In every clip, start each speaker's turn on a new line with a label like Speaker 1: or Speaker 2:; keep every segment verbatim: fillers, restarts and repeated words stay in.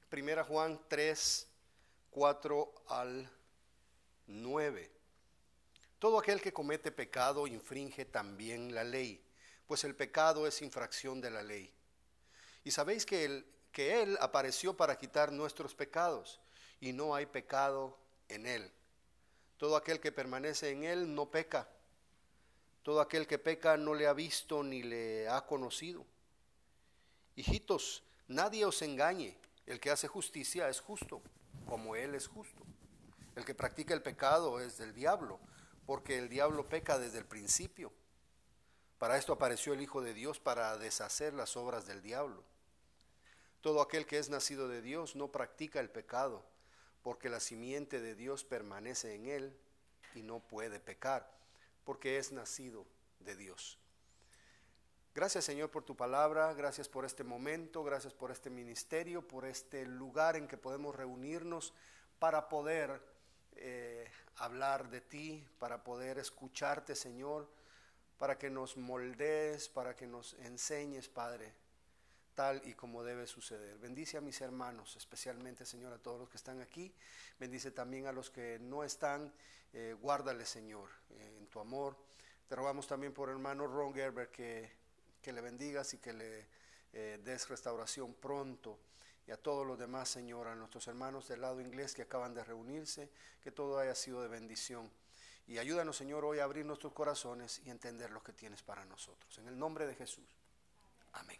Speaker 1: Primera Juan tres, cuatro al nueve. Todo aquel que comete pecado infringe también la ley, pues el pecado es infracción de la ley. Y sabéis que él, que él apareció para quitar nuestros pecados, y no hay pecado en él. Todo aquel que permanece en él no peca. Todo aquel que peca no le ha visto ni le ha conocido. Hijitos, nadie os engañe. El que hace justicia es justo, como él es justo. El que practica el pecado es del diablo, porque el diablo peca desde el principio. Para esto apareció el Hijo de Dios, para deshacer las obras del diablo. Todo aquel que es nacido de Dios no practica el pecado, porque la simiente de Dios permanece en él y no puede pecar, porque es nacido de Dios. Gracias, Señor, por tu palabra, gracias por este momento, gracias por este ministerio, por este lugar en que podemos reunirnos para poder eh, hablar de ti, para poder escucharte, Señor, para que nos moldees, para que nos enseñes, Padre, tal y como debe suceder. Bendice a mis hermanos, especialmente, Señor, a todos los que están aquí. Bendice también a los que no están. Eh, guárdale, Señor, eh, en tu amor. Te rogamos también por el hermano Ron Gerber, que, que le bendigas y que le eh, des restauración pronto. Y a todos los demás, Señor, a nuestros hermanos del lado inglés que acaban de reunirse, que todo haya sido de bendición. Y ayúdanos, Señor, hoy a abrir nuestros corazones y entender lo que tienes para nosotros. En el nombre de Jesús. Amén.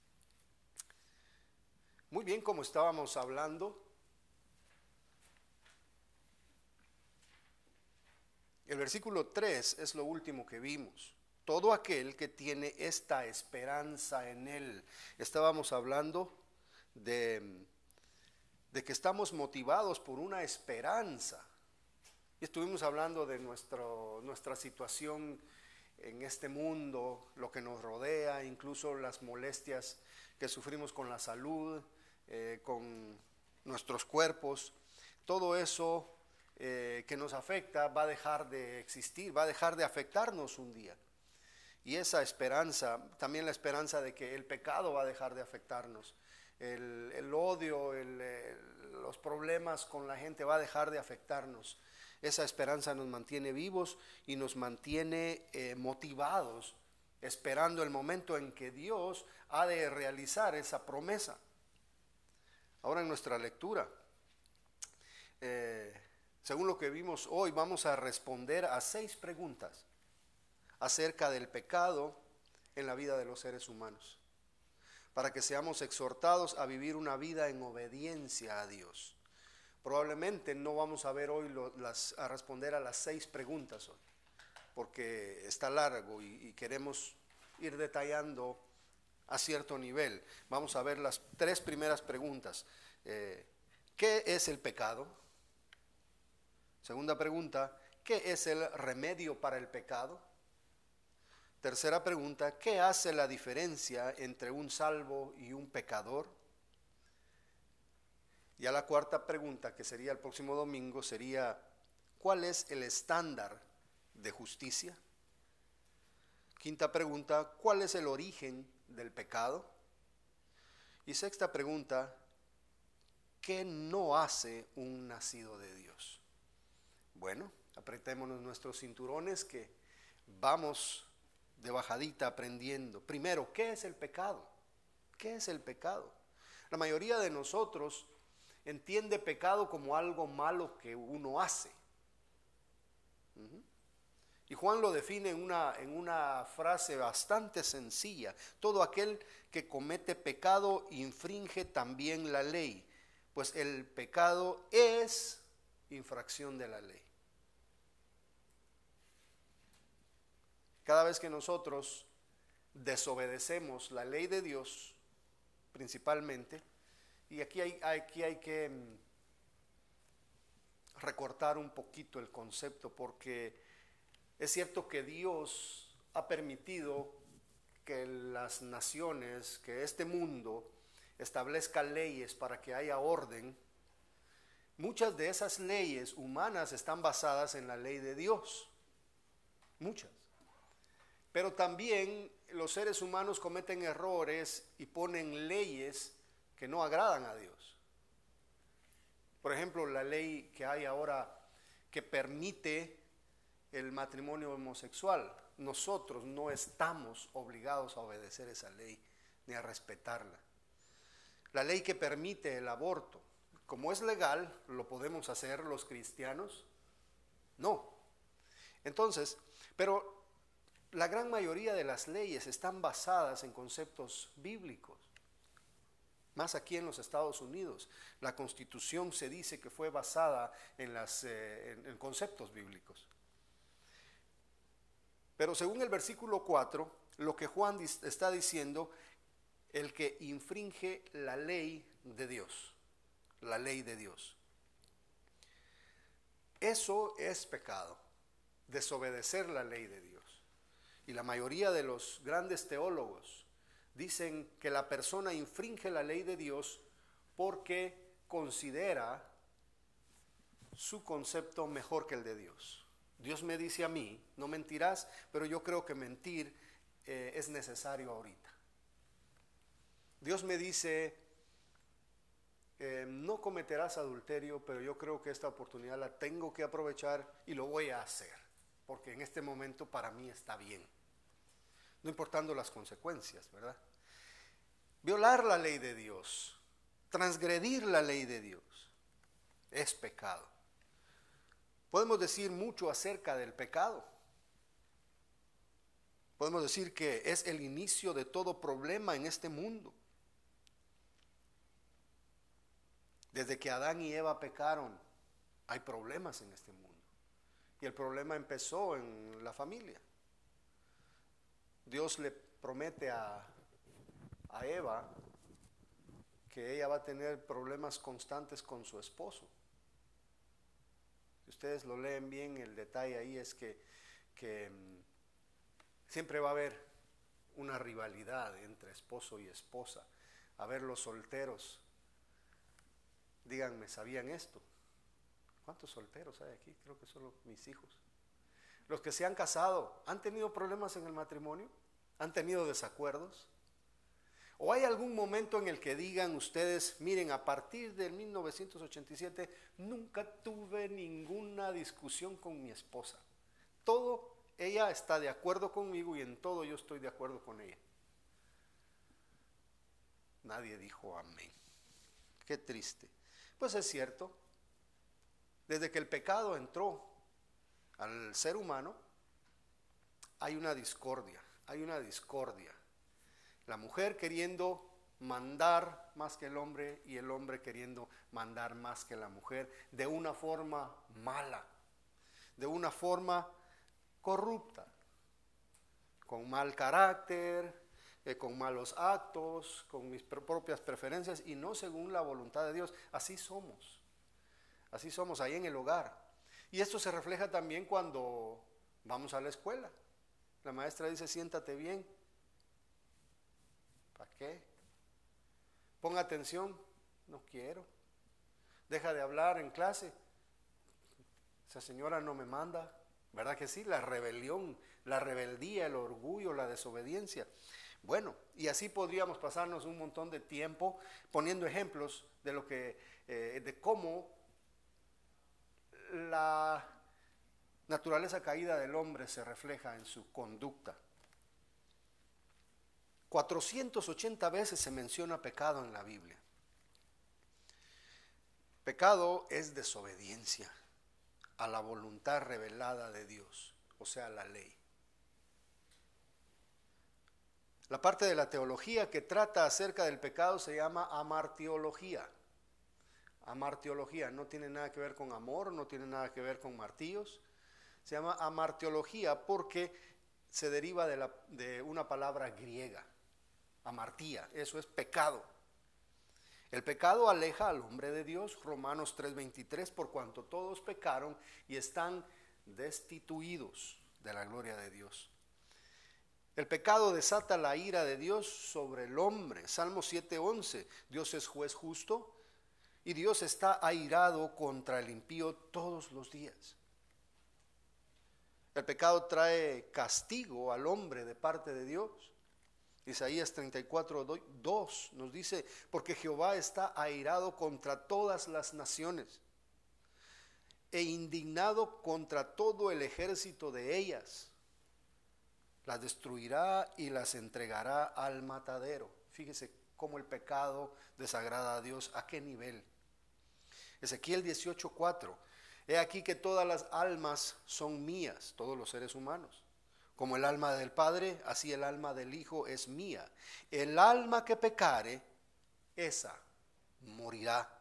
Speaker 1: Muy bien, como estábamos hablando, el versículo tres es lo último que vimos. Todo aquel que tiene esta esperanza en él. Estábamos hablando de, de que estamos motivados por una esperanza. Y estuvimos hablando de nuestro, nuestra situación en este mundo, lo que nos rodea, incluso las molestias que sufrimos con la salud, eh, con nuestros cuerpos. Todo eso eh, que nos afecta va a dejar de existir, va a dejar de afectarnos un día. Y esa esperanza, también la esperanza de que el pecado va a dejar de afectarnos, el, el odio, el, el, los problemas con la gente va a dejar de afectarnos. Esa esperanza nos mantiene vivos y nos mantiene eh, motivados, esperando el momento en que Dios ha de realizar esa promesa. Ahora en nuestra lectura, eh, según lo que vimos hoy, vamos a responder a seis preguntas acerca del pecado en la vida de los seres humanos, para que seamos exhortados a vivir una vida en obediencia a Dios. Probablemente no vamos a ver hoy lo, las, a responder a las seis preguntas hoy, porque está largo y, y queremos ir detallando a cierto nivel. Vamos a ver las tres primeras preguntas. Eh, ¿Qué es el pecado? Segunda pregunta, ¿qué es el remedio para el pecado? Tercera pregunta, ¿qué hace la diferencia entre un salvo y un pecador? Y a la cuarta pregunta, que sería el próximo domingo, sería, ¿cuál es el estándar de justicia? Quinta pregunta, ¿cuál es el origen del pecado? Y sexta pregunta, ¿qué no hace un nacido de Dios? Bueno, apretémonos nuestros cinturones que vamos de bajadita aprendiendo. Primero, ¿qué es el pecado? ¿Qué es el pecado? La mayoría de nosotros entiende pecado como algo malo que uno hace. Uh-huh. Y Juan lo define en una, en una frase bastante sencilla. Todo aquel que comete pecado infringe también la ley, pues el pecado es infracción de la ley. Cada vez que nosotros desobedecemos la ley de Dios, principalmente, y aquí hay, aquí hay que recortar un poquito el concepto, porque es cierto que Dios ha permitido que las naciones, que este mundo establezca leyes para que haya orden. Muchas de esas leyes humanas están basadas en la ley de Dios, muchas. Pero también los seres humanos cometen errores y ponen leyes que no agradan a Dios. Por ejemplo, la ley que hay ahora que permite el matrimonio homosexual. Nosotros no estamos obligados a obedecer esa ley ni a respetarla. La ley que permite el aborto, como es legal, ¿lo podemos hacer los cristianos? No. Entonces, pero la gran mayoría de las leyes están basadas en conceptos bíblicos. Más aquí en los Estados Unidos, la Constitución se dice que fue basada en, las, eh, en, en conceptos bíblicos. Pero según el versículo cuatro, lo que Juan está diciendo, el que infringe la ley de Dios, la ley de Dios. Eso es pecado, desobedecer la ley de Dios. Y la mayoría de los grandes teólogos dicen que la persona infringe la ley de Dios porque considera su concepto mejor que el de Dios. Dios me dice a mí, no mentirás, pero yo creo que mentir eh, es necesario ahorita. Dios me dice, eh, no cometerás adulterio, pero yo creo que esta oportunidad la tengo que aprovechar y lo voy a hacer, porque en este momento para mí está bien, no importando las consecuencias, ¿verdad? Violar la ley de Dios, transgredir la ley de Dios, es pecado. Podemos decir mucho acerca del pecado. Podemos decir que es el inicio de todo problema en este mundo. Desde que Adán y Eva pecaron, hay problemas en este mundo. Y el problema empezó en la familia. Dios le promete a, a Eva que ella va a tener problemas constantes con su esposo. Si ustedes lo leen bien, el detalle ahí es que, que siempre va a haber una rivalidad entre esposo y esposa. A ver, los solteros, díganme, ¿sabían esto? ¿Cuántos solteros hay aquí? Creo que solo mis hijos. Los que se han casado, ¿han tenido problemas en el matrimonio? ¿Han tenido desacuerdos? ¿O hay algún momento en el que digan ustedes, miren, a partir del mil novecientos ochenta y siete nunca tuve ninguna discusión con mi esposa? Todo, ella está de acuerdo conmigo y en todo yo estoy de acuerdo con ella. Nadie dijo amén. Qué triste. Pues es cierto, desde que el pecado entró al ser humano, hay una discordia, hay una discordia. La mujer queriendo mandar más que el hombre y el hombre queriendo mandar más que la mujer de una forma mala, de una forma corrupta, con mal carácter, eh, con malos actos, con mis propias preferencias y no según la voluntad de Dios. Así somos, así somos ahí en el hogar. Y esto se refleja también cuando vamos a la escuela. La maestra dice, siéntate bien. ¿Para qué? Ponga atención. No quiero. Deja de hablar en clase. Esa señora no me manda. ¿Verdad que sí? La rebelión, la rebeldía, el orgullo, la desobediencia. Bueno, y así podríamos pasarnos un montón de tiempo poniendo ejemplos de lo que, eh, de cómo la naturaleza caída del hombre se refleja en su conducta. cuatrocientas ochenta veces se menciona pecado en la Biblia. Pecado es desobediencia a la voluntad revelada de Dios, o sea, la ley. La parte de la teología que trata acerca del pecado se llama amartiología. Amartiología no tiene nada que ver con amor, no tiene nada que ver con martillos. Se llama amartiología porque se deriva de, la, de una palabra griega. Amartía, eso es pecado. El pecado aleja al hombre de Dios, Romanos tres veintitrés, por cuanto todos pecaron y están destituidos de la gloria de Dios. El pecado desata la ira de Dios sobre el hombre, Salmo siete once, Dios es juez justo y Dios está airado contra el impío todos los días. El pecado trae castigo al hombre de parte de Dios. Isaías treinta y cuatro, dos nos dice, porque Jehová está airado contra todas las naciones e indignado contra todo el ejército de ellas. Las destruirá y las entregará al matadero. Fíjese cómo el pecado desagrada a Dios, a qué nivel. Ezequiel dieciocho, cuatro. He aquí que todas las almas son mías, todos los seres humanos. Como el alma del Padre, así el alma del Hijo es mía. El alma que pecare, esa morirá.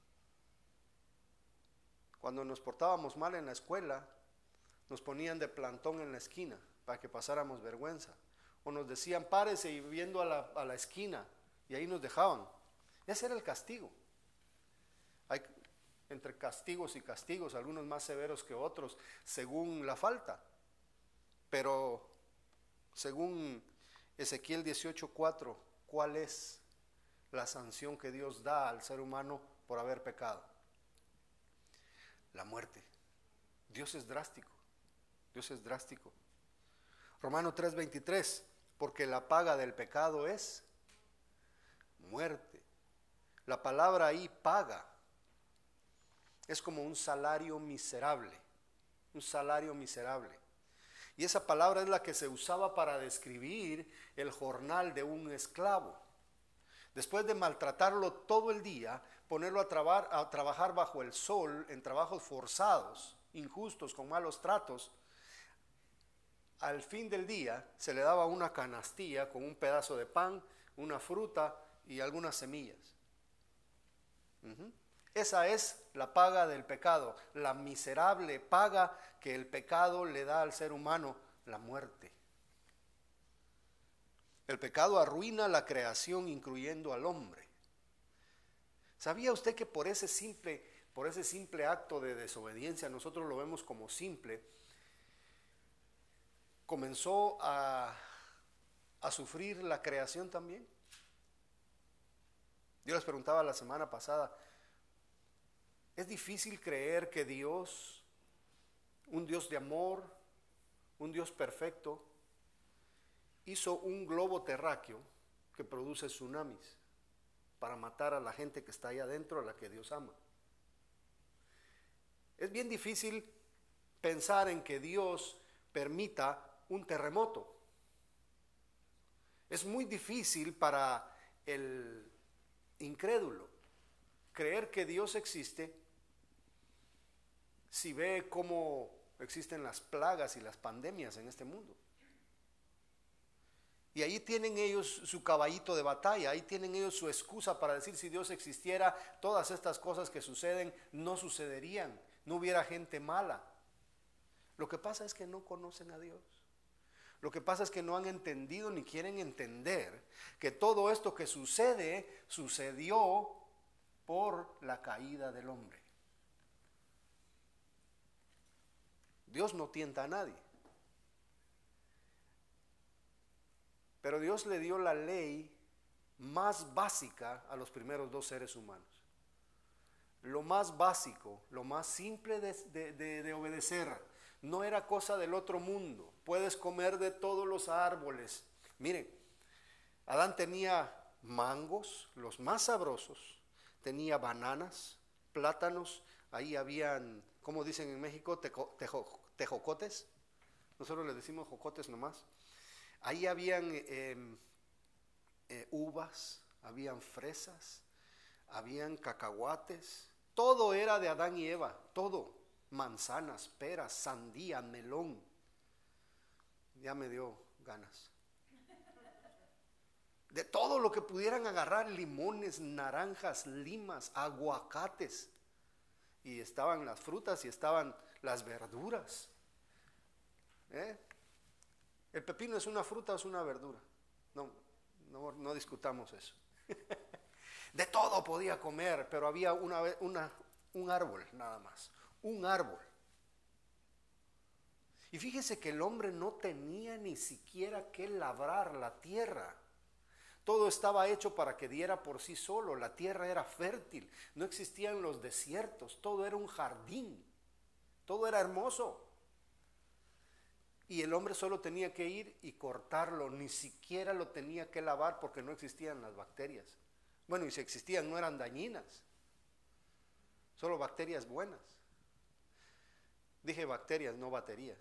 Speaker 1: Cuando nos portábamos mal en la escuela, nos ponían de plantón en la esquina para que pasáramos vergüenza. O nos decían, párese y viendo a la, a la esquina, y ahí nos dejaban. Ese era el castigo. Hay entre castigos y castigos, algunos más severos que otros, según la falta. Pero según Ezequiel dieciocho, cuatro, ¿cuál es la sanción que Dios da al ser humano por haber pecado? La muerte. Dios es drástico. Dios es drástico. Romanos tres, veintitrés, porque la paga del pecado es muerte. La palabra ahí, paga, es como un salario miserable, un salario miserable. Y esa palabra es la que se usaba para describir el jornal de un esclavo. Después de maltratarlo todo el día, ponerlo a, trabar, a trabajar bajo el sol, en trabajos forzados, injustos, con malos tratos, al fin del día se le daba una canastilla con un pedazo de pan, una fruta y algunas semillas. Uh-huh. Esa es la paga del pecado, la miserable paga que el pecado le da al ser humano, la muerte. El pecado arruina la creación, incluyendo al hombre. ¿Sabía usted que por ese simple, por ese simple acto de desobediencia, nosotros lo vemos como simple, comenzó a, a sufrir la creación también? Yo les preguntaba la semana pasada, ¿es difícil creer que Dios, un Dios de amor, un Dios perfecto, hizo un globo terráqueo que produce tsunamis para matar a la gente que está ahí adentro, a la que Dios ama? Es bien difícil pensar en que Dios permita un terremoto. Es muy difícil para el incrédulo creer que Dios existe si ve cómo existen las plagas y las pandemias en este mundo. Y ahí tienen ellos su caballito de batalla, ahí tienen ellos su excusa para decir, si Dios existiera, todas estas cosas que suceden no sucederían, no hubiera gente mala. Lo que pasa es que no conocen a Dios. Lo que pasa es que no han entendido ni quieren entender que todo esto que sucede, sucedió por la caída del hombre. Dios no tienta a nadie. Pero Dios le dio la ley más básica a los primeros dos seres humanos. Lo más básico, lo más simple de, de, de, de obedecer. No era cosa del otro mundo. Puedes comer de todos los árboles. Miren, Adán tenía mangos, los más sabrosos. Tenía bananas, plátanos. Ahí habían, como dicen en México, tejo, tejo, tejocotes. Nosotros les decimos jocotes nomás. Ahí habían eh, eh, uvas, habían fresas, habían cacahuates. Todo era de Adán y Eva, todo. Manzanas, peras, sandía, melón. Ya me dio ganas. De todo lo que pudieran agarrar, limones, naranjas, limas, aguacates. Y estaban las frutas y estaban las verduras. ¿Eh? ¿El pepino es una fruta o es una verdura? No, no, no discutamos eso. De todo podía comer, pero había una, una, un árbol nada más. Un árbol. Y fíjese que el hombre no tenía ni siquiera que labrar la tierra. Todo estaba hecho para que diera por sí solo. La tierra era fértil. No existían los desiertos. Todo era un jardín. Todo era hermoso. Y el hombre solo tenía que ir y cortarlo, ni siquiera lo tenía que lavar porque no existían las bacterias. Bueno, y si existían no eran dañinas, solo bacterias buenas. Dije bacterias, no baterías.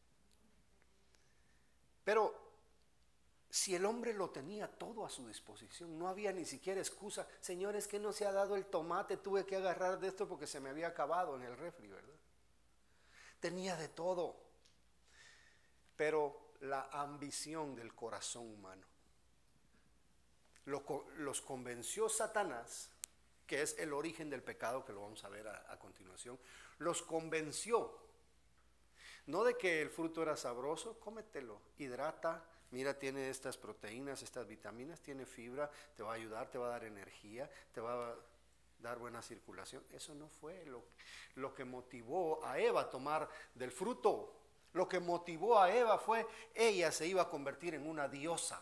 Speaker 1: Pero si el hombre lo tenía todo a su disposición, no había ni siquiera excusa. Señor, es que no se ha dado el tomate, tuve que agarrar de esto porque se me había acabado en el refri, ¿verdad? Tenía de todo. Pero la ambición del corazón humano lo, los convenció Satanás, que es el origen del pecado, que lo vamos a ver a, a continuación. Los convenció, no de que el fruto era sabroso, cómetelo, hidrata, mira, tiene estas proteínas, estas vitaminas, tiene fibra, te va a ayudar, te va a dar energía, te va a dar buena circulación. Eso no fue lo, lo que motivó a Eva a tomar del fruto. Lo que motivó a Eva fue, ella se iba a convertir en una diosa.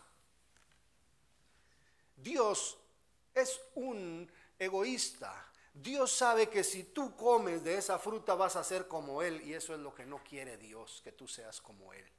Speaker 1: Dios es un egoísta. Dios sabe que si tú comes de esa fruta vas a ser como Él, y eso es lo que no quiere Dios, que tú seas como Él.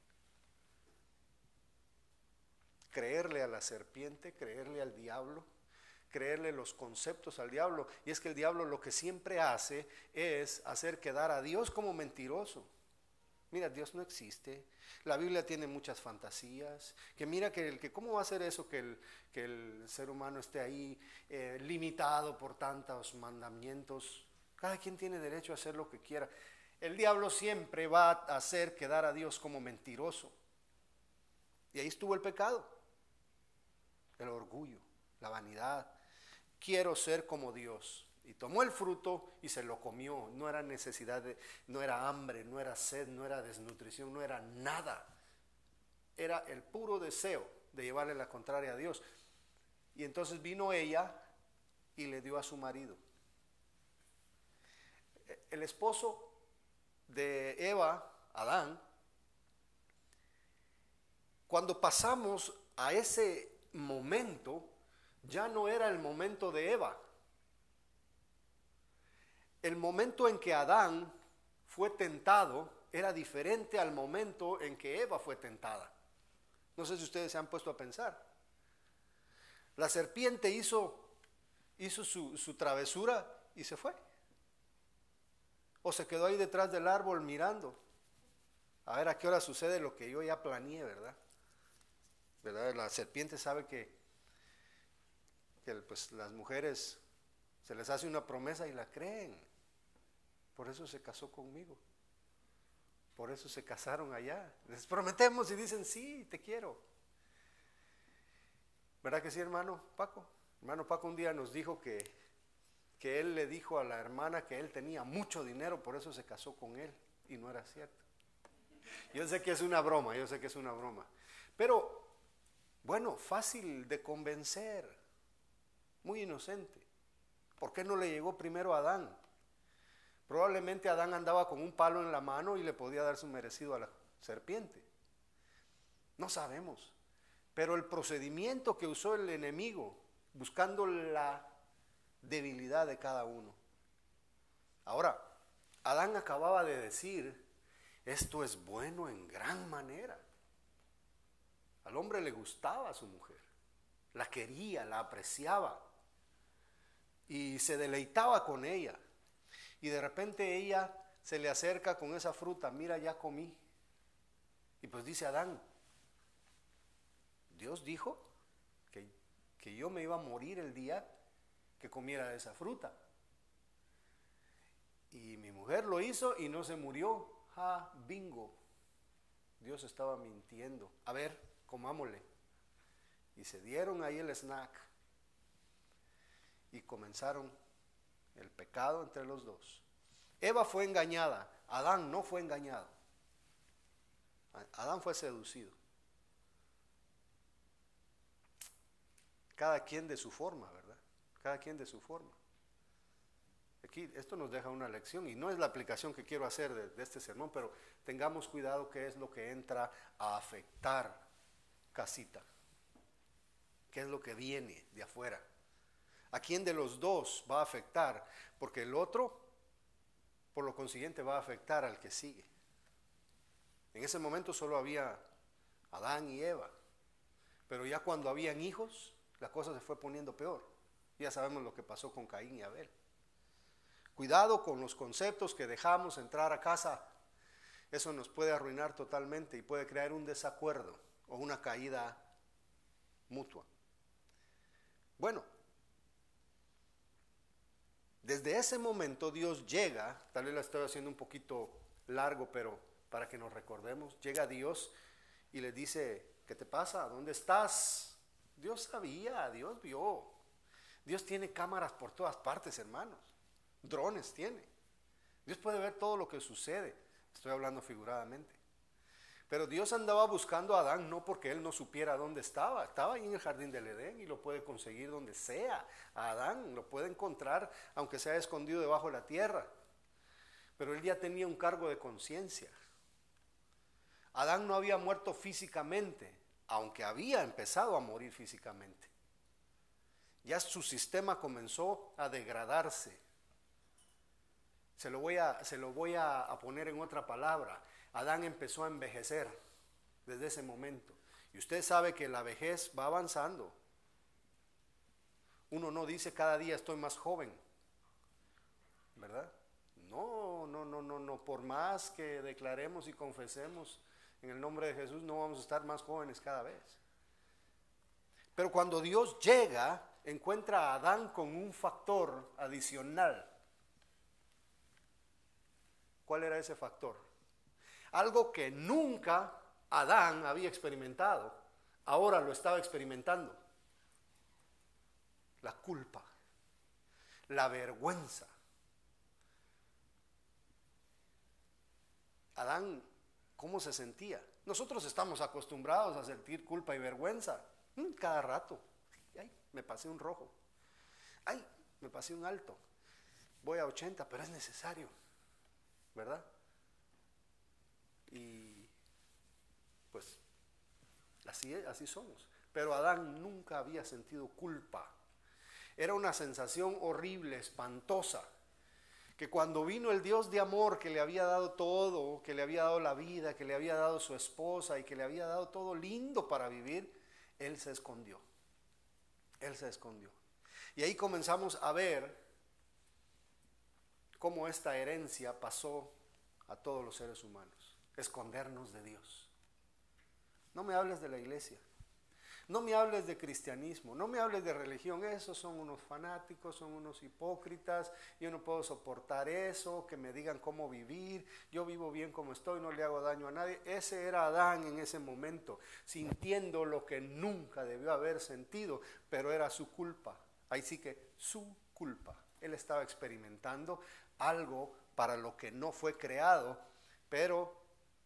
Speaker 1: Creerle a la serpiente, creerle al diablo, creerle los conceptos al diablo. Y es que el diablo lo que siempre hace es hacer quedar a Dios como mentiroso. Mira, Dios no existe. La Biblia tiene muchas fantasías. Que mira que, el, que cómo va a ser eso que el, que el ser humano esté ahí eh, limitado por tantos mandamientos. Cada quien tiene derecho a hacer lo que quiera. El diablo siempre va a hacer quedar a Dios como mentiroso. Y ahí estuvo el pecado. El orgullo, la vanidad. Quiero ser como Dios. Y tomó el fruto y se lo comió. No era necesidad de, no era hambre, no era sed, no era desnutrición, no era nada. Era el puro deseo de llevarle la contraria a Dios. Y entonces vino ella y le dio a su marido. El esposo de Eva, Adán, cuando pasamos a ese momento, ya no era el momento de Eva. El momento en que Adán fue tentado era diferente al momento en que Eva fue tentada. No sé si ustedes se han puesto a pensar. La serpiente hizo, hizo su, su travesura y se fue. O se quedó ahí detrás del árbol mirando. A ver a qué hora sucede lo que yo ya planeé, ¿verdad? ¿Verdad? La serpiente sabe que, que pues, las mujeres se les hace una promesa y la creen. Por eso se casó conmigo. Por eso se casaron allá. Les prometemos y dicen, sí, te quiero. ¿Verdad que sí, hermano Paco? Hermano Paco un día nos dijo que, que él le dijo a la hermana que él tenía mucho dinero, por eso se casó con él. Y no era cierto. Yo sé que es una broma, yo sé que es una broma. Pero, bueno, fácil de convencer. Muy inocente. ¿Por qué no le llegó primero a Adán? Probablemente Adán andaba con un palo en la mano y le podía dar su merecido a la serpiente. No sabemos. Pero el procedimiento que usó el enemigo, buscando la debilidad de cada uno. Ahora, Adán acababa de decir, esto es bueno en gran manera. Al hombre le gustaba a su mujer, la quería, la apreciaba y se deleitaba con ella. Y de repente ella se le acerca con esa fruta, mira, ya comí. Y pues dice Adán, Dios dijo que, que yo me iba a morir el día que comiera de esa fruta. Y mi mujer lo hizo y no se murió. Ja, bingo. Dios estaba mintiendo. A ver, comámosle. Y se dieron ahí el snack. Y comenzaron el pecado entre los dos. Eva fue engañada, Adán no fue engañado. Adán fue seducido. Cada quien de su forma, ¿verdad? Cada quien de su forma. Aquí, esto nos deja una lección y no es la aplicación que quiero hacer de, de este sermón, pero tengamos cuidado qué es lo que entra a afectar casita. ¿Qué es lo que viene de afuera? ¿A quién de los dos va a afectar? Porque el otro, por lo consiguiente, va a afectar al que sigue. En ese momento solo había Adán y Eva. Pero ya cuando habían hijos, la cosa se fue poniendo peor. Ya sabemos lo que pasó con Caín y Abel. Cuidado con los conceptos que dejamos entrar a casa. Eso nos puede arruinar totalmente y puede crear un desacuerdo o una caída mutua. Bueno, desde ese momento Dios llega, tal vez la estoy haciendo un poquito largo, pero para que nos recordemos, llega Dios y le dice, ¿qué te pasa? ¿Dónde estás? Dios sabía, Dios vio. Dios tiene cámaras por todas partes, hermanos. Drones tiene. Dios puede ver todo lo que sucede. Estoy hablando figuradamente. Pero Dios andaba buscando a Adán no porque él no supiera dónde estaba. Estaba ahí en el jardín del Edén y lo puede conseguir donde sea. A Adán lo puede encontrar aunque sea escondido debajo de la tierra. Pero él ya tenía un cargo de conciencia. Adán no había muerto físicamente, aunque había empezado a morir físicamente. Ya su sistema comenzó a degradarse. Se lo voy a, se lo voy a, a poner en otra palabra. Adán empezó a envejecer desde ese momento. Y usted sabe que la vejez va avanzando. Uno no dice cada día estoy más joven, ¿verdad? No, no, no, no, no. Por más que declaremos y confesemos en el nombre de Jesús, no vamos a estar más jóvenes cada vez. Pero cuando Dios llega, encuentra a Adán con un factor adicional. ¿Cuál era ese factor? Algo que nunca Adán había experimentado, ahora lo estaba experimentando. La culpa, la vergüenza. Adán, ¿cómo se sentía? Nosotros estamos acostumbrados a sentir culpa y vergüenza cada rato. Ay, me pasé un rojo. Ay, me pasé un alto. Voy a ochenta, pero es necesario, ¿verdad? Y pues así, así somos. Pero Adán nunca había sentido culpa. Era una sensación horrible, espantosa, que cuando vino el Dios de amor que le había dado todo, que le había dado la vida, que le había dado su esposa y que le había dado todo lindo para vivir, él se escondió. Él se escondió. Y ahí comenzamos a ver cómo esta herencia pasó a todos los seres humanos. Escondernos de Dios. No me hables de la iglesia. No me hables de cristianismo, no me hables de religión, esos son unos fanáticos, son unos hipócritas, yo no puedo soportar eso, que me digan cómo vivir, yo vivo bien como estoy, no le hago daño a nadie. Ese era Adán en ese momento, sintiendo lo que nunca debió haber sentido, pero era su culpa, ahí sí que su culpa. Él estaba experimentando algo para lo que no fue creado, pero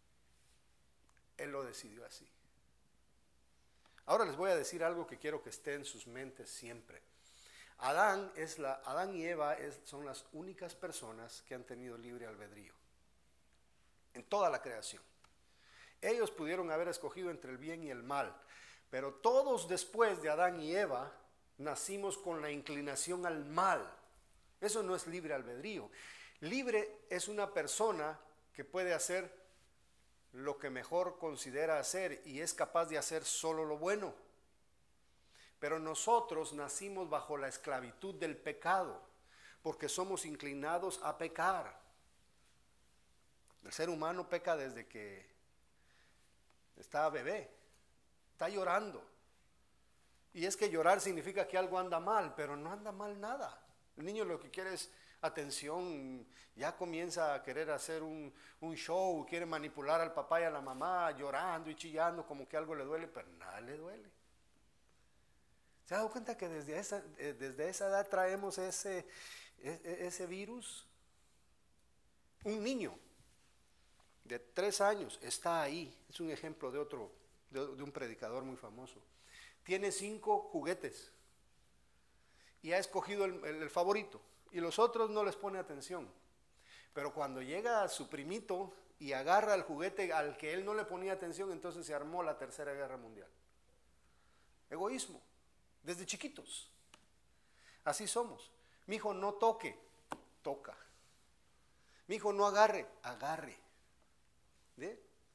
Speaker 1: él lo decidió así. Ahora les voy a decir algo que quiero que esté en sus mentes siempre. Adán, es la, Adán y Eva es, son las únicas personas que han tenido libre albedrío en toda la creación. Ellos pudieron haber escogido entre el bien y el mal, pero todos después de Adán y Eva nacimos con la inclinación al mal. Eso no es libre albedrío. Libre es una persona que puede hacer lo que mejor considera hacer y es capaz de hacer solo lo bueno. Pero nosotros nacimos bajo la esclavitud del pecado, porque somos inclinados a pecar. El ser humano peca desde que está bebé, está llorando. Y es que llorar significa que algo anda mal, pero no anda mal nada. El niño lo que quiere es atención, ya comienza a querer hacer un, un show, quiere manipular al papá y a la mamá, llorando y chillando como que algo le duele, pero nada le duele. ¿Se ha dado cuenta que desde esa, desde esa edad traemos ese, ese virus? Un niño de tres años está ahí, es un ejemplo de otro, de, de un predicador muy famoso. Tiene cinco juguetes y ha escogido el, el, el favorito. Y los otros no les pone atención. Pero cuando llega a su primito y agarra el juguete al que él no le ponía atención, entonces se armó la tercera guerra mundial. Egoísmo, desde chiquitos. Así somos. Mi hijo no toque, toca. Mi hijo no agarre, agarre. ¿Sí?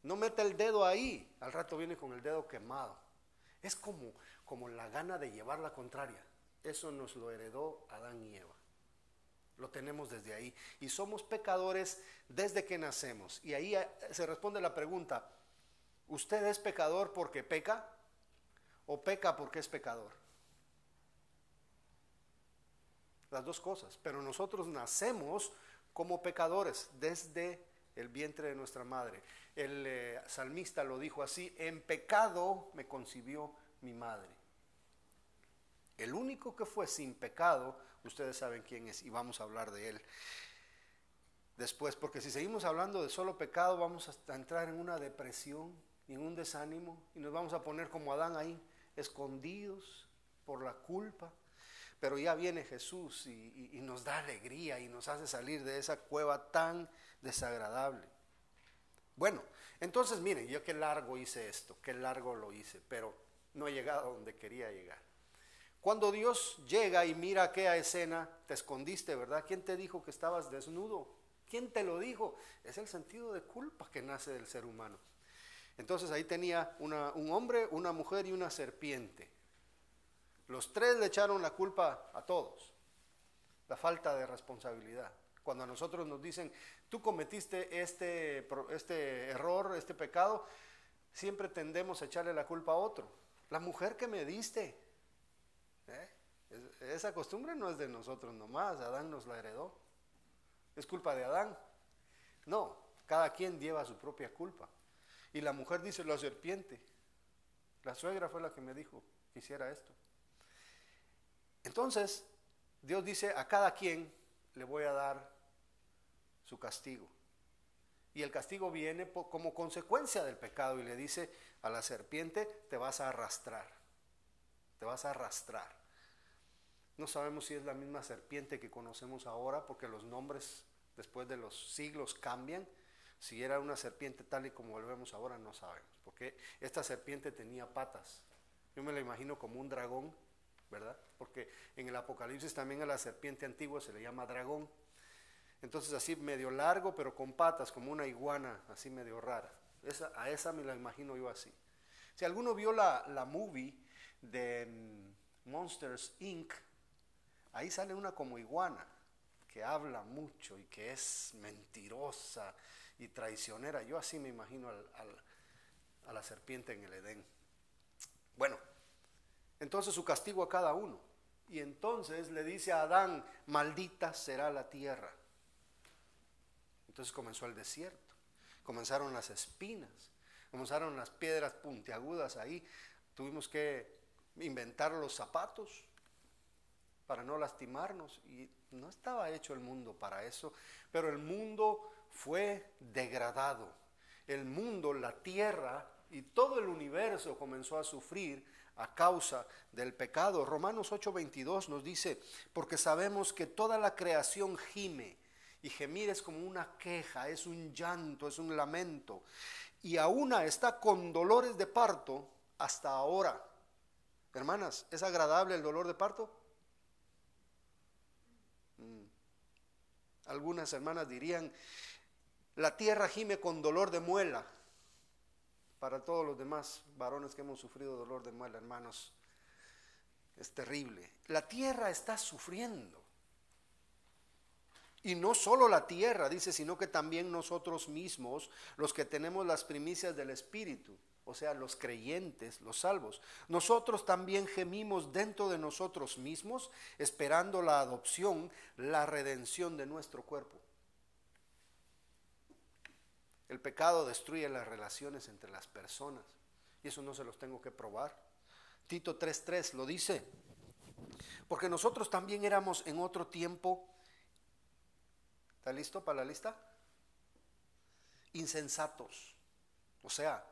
Speaker 1: No mete el dedo ahí, al rato viene con el dedo quemado. Es como, como la gana de llevar la contraria. Eso nos lo heredó Adán y Eva. Lo tenemos desde ahí. Y somos pecadores desde que nacemos. Y ahí se responde la pregunta, ¿usted es pecador porque peca? ¿O peca porque es pecador? Las dos cosas. Pero nosotros nacemos como pecadores desde el vientre de nuestra madre. El eh, salmista lo dijo así, en pecado me concibió mi madre. El único que fue sin pecado, ustedes saben quién es y vamos a hablar de él después, porque si seguimos hablando de solo pecado vamos a entrar en una depresión, en un desánimo y nos vamos a poner como Adán ahí, escondidos por la culpa. Pero ya viene Jesús y, y, y nos da alegría y nos hace salir de esa cueva tan desagradable. Bueno, entonces miren, yo qué largo hice esto, qué largo lo hice, pero no he llegado a donde quería llegar. Cuando Dios llega y mira aquella escena, te escondiste, ¿verdad? ¿Quién te dijo que estabas desnudo? ¿Quién te lo dijo? Es el sentido de culpa que nace del ser humano. Entonces ahí tenía una, un hombre, una mujer y una serpiente. Los tres le echaron la culpa a todos, la falta de responsabilidad. Cuando a nosotros nos dicen, tú cometiste este, este error, este pecado, siempre tendemos a echarle la culpa a otro. La mujer que me diste, ¿eh? Esa costumbre no es de nosotros nomás, Adán nos la heredó. ¿Es culpa de Adán? No, cada quien lleva su propia culpa. Y la mujer dice, la serpiente, la suegra fue la que me dijo que hiciera esto. Entonces, Dios dice, a cada quien le voy a dar su castigo. Y el castigo viene como consecuencia del pecado y le dice a la serpiente, te vas a arrastrar, te vas a arrastrar. No sabemos si es la misma serpiente que conocemos ahora porque los nombres después de los siglos cambian. Si era una serpiente tal y como lo vemos ahora no sabemos, porque esta serpiente tenía patas. Yo me la imagino como un dragón, ¿verdad? Porque en el Apocalipsis también a la serpiente antigua se le llama dragón. Entonces así medio largo pero con patas como una iguana, así medio rara. Esa, a esa me la imagino yo así. Si alguno vio la, la movie de um, Monsters incorporated, ahí sale una como iguana que habla mucho y que es mentirosa y traicionera. Yo así me imagino al, al, a la serpiente en el Edén. Bueno, entonces su castigo a cada uno. Y entonces le dice a Adán, maldita será la tierra. Entonces comenzó el desierto, comenzaron las espinas, comenzaron las piedras puntiagudas ahí. Tuvimos que inventar los zapatos para no lastimarnos y no estaba hecho el mundo para eso, pero el mundo fue degradado. El mundo, la tierra y todo el universo comenzó a sufrir a causa del pecado. Romanos ocho veintidós nos dice, porque sabemos que toda la creación gime. Y gemir es como una queja, es un llanto, es un lamento. Y aún está con dolores de parto hasta ahora. Hermanas, ¿es agradable el dolor de parto? Mm. Algunas hermanas dirían, la tierra gime con dolor de muela. Para todos los demás varones que hemos sufrido dolor de muela, hermanos, es terrible. La tierra está sufriendo. Y no solo la tierra, dice, sino que también nosotros mismos, los que tenemos las primicias del Espíritu, o sea, los creyentes, los salvos, nosotros también gemimos dentro de nosotros mismos, esperando la adopción, la redención de nuestro cuerpo. El pecado destruye las relaciones entre las personas, y eso no se los tengo que probar. Tito tres tres lo dice, porque nosotros también éramos en otro tiempo. ¿Está listo para la lista? Insensatos, o sea,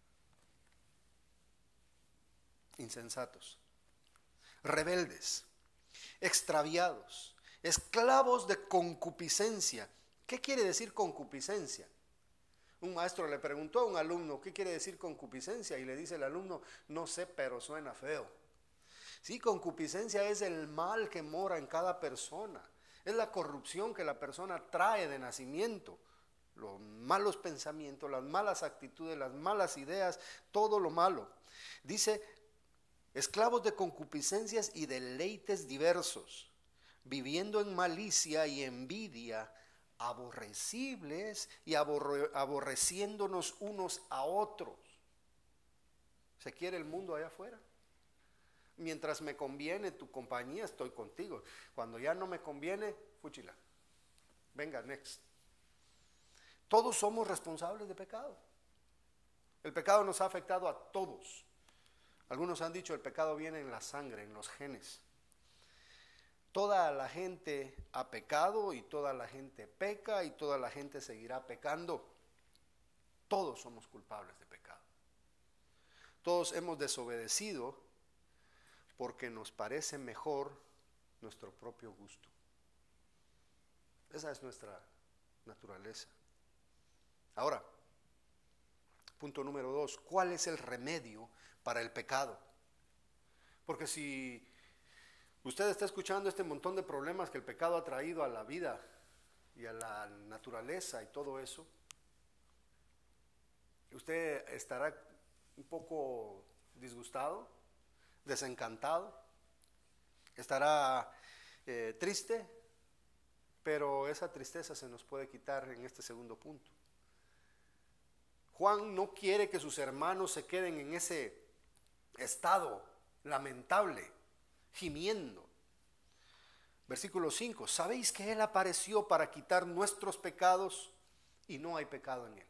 Speaker 1: insensatos, rebeldes, extraviados, esclavos de concupiscencia. ¿Qué quiere decir concupiscencia? Un maestro le preguntó a un alumno, ¿qué quiere decir concupiscencia? Y le dice el alumno, no sé, pero suena feo. Sí, concupiscencia es el mal que mora en cada persona. Es la corrupción que la persona trae de nacimiento. los malos pensamientos, las malas actitudes, las malas ideas, todo lo malo. Dice, esclavos de concupiscencias y deleites diversos, viviendo en malicia y envidia, aborrecibles y aborre, aborreciéndonos unos a otros. ¿Se quiere el mundo allá afuera? Mientras me conviene tu compañía, estoy contigo. Cuando ya no me conviene, fúchila. Venga, next. Todos somos responsables de pecado. El pecado nos ha afectado a todos. Algunos han dicho el pecado viene en la sangre, en los genes. Toda la gente ha pecado y toda la gente peca y toda la gente seguirá pecando. Todos somos culpables de pecado. Todos hemos desobedecido porque nos parece mejor nuestro propio gusto. Esa es nuestra naturaleza. Ahora, punto número dos, ¿cuál es el remedio para el pecado? Porque si usted está escuchando este montón de problemas que el pecado ha traído a la vida y a la naturaleza y todo eso, usted estará un poco disgustado, desencantado, estará eh, triste, pero esa tristeza se nos puede quitar en este segundo punto. Juan no quiere que sus hermanos se queden en ese estado lamentable, gimiendo. Versículo cinco, ¿sabéis que Él apareció para quitar nuestros pecados y no hay pecado en Él?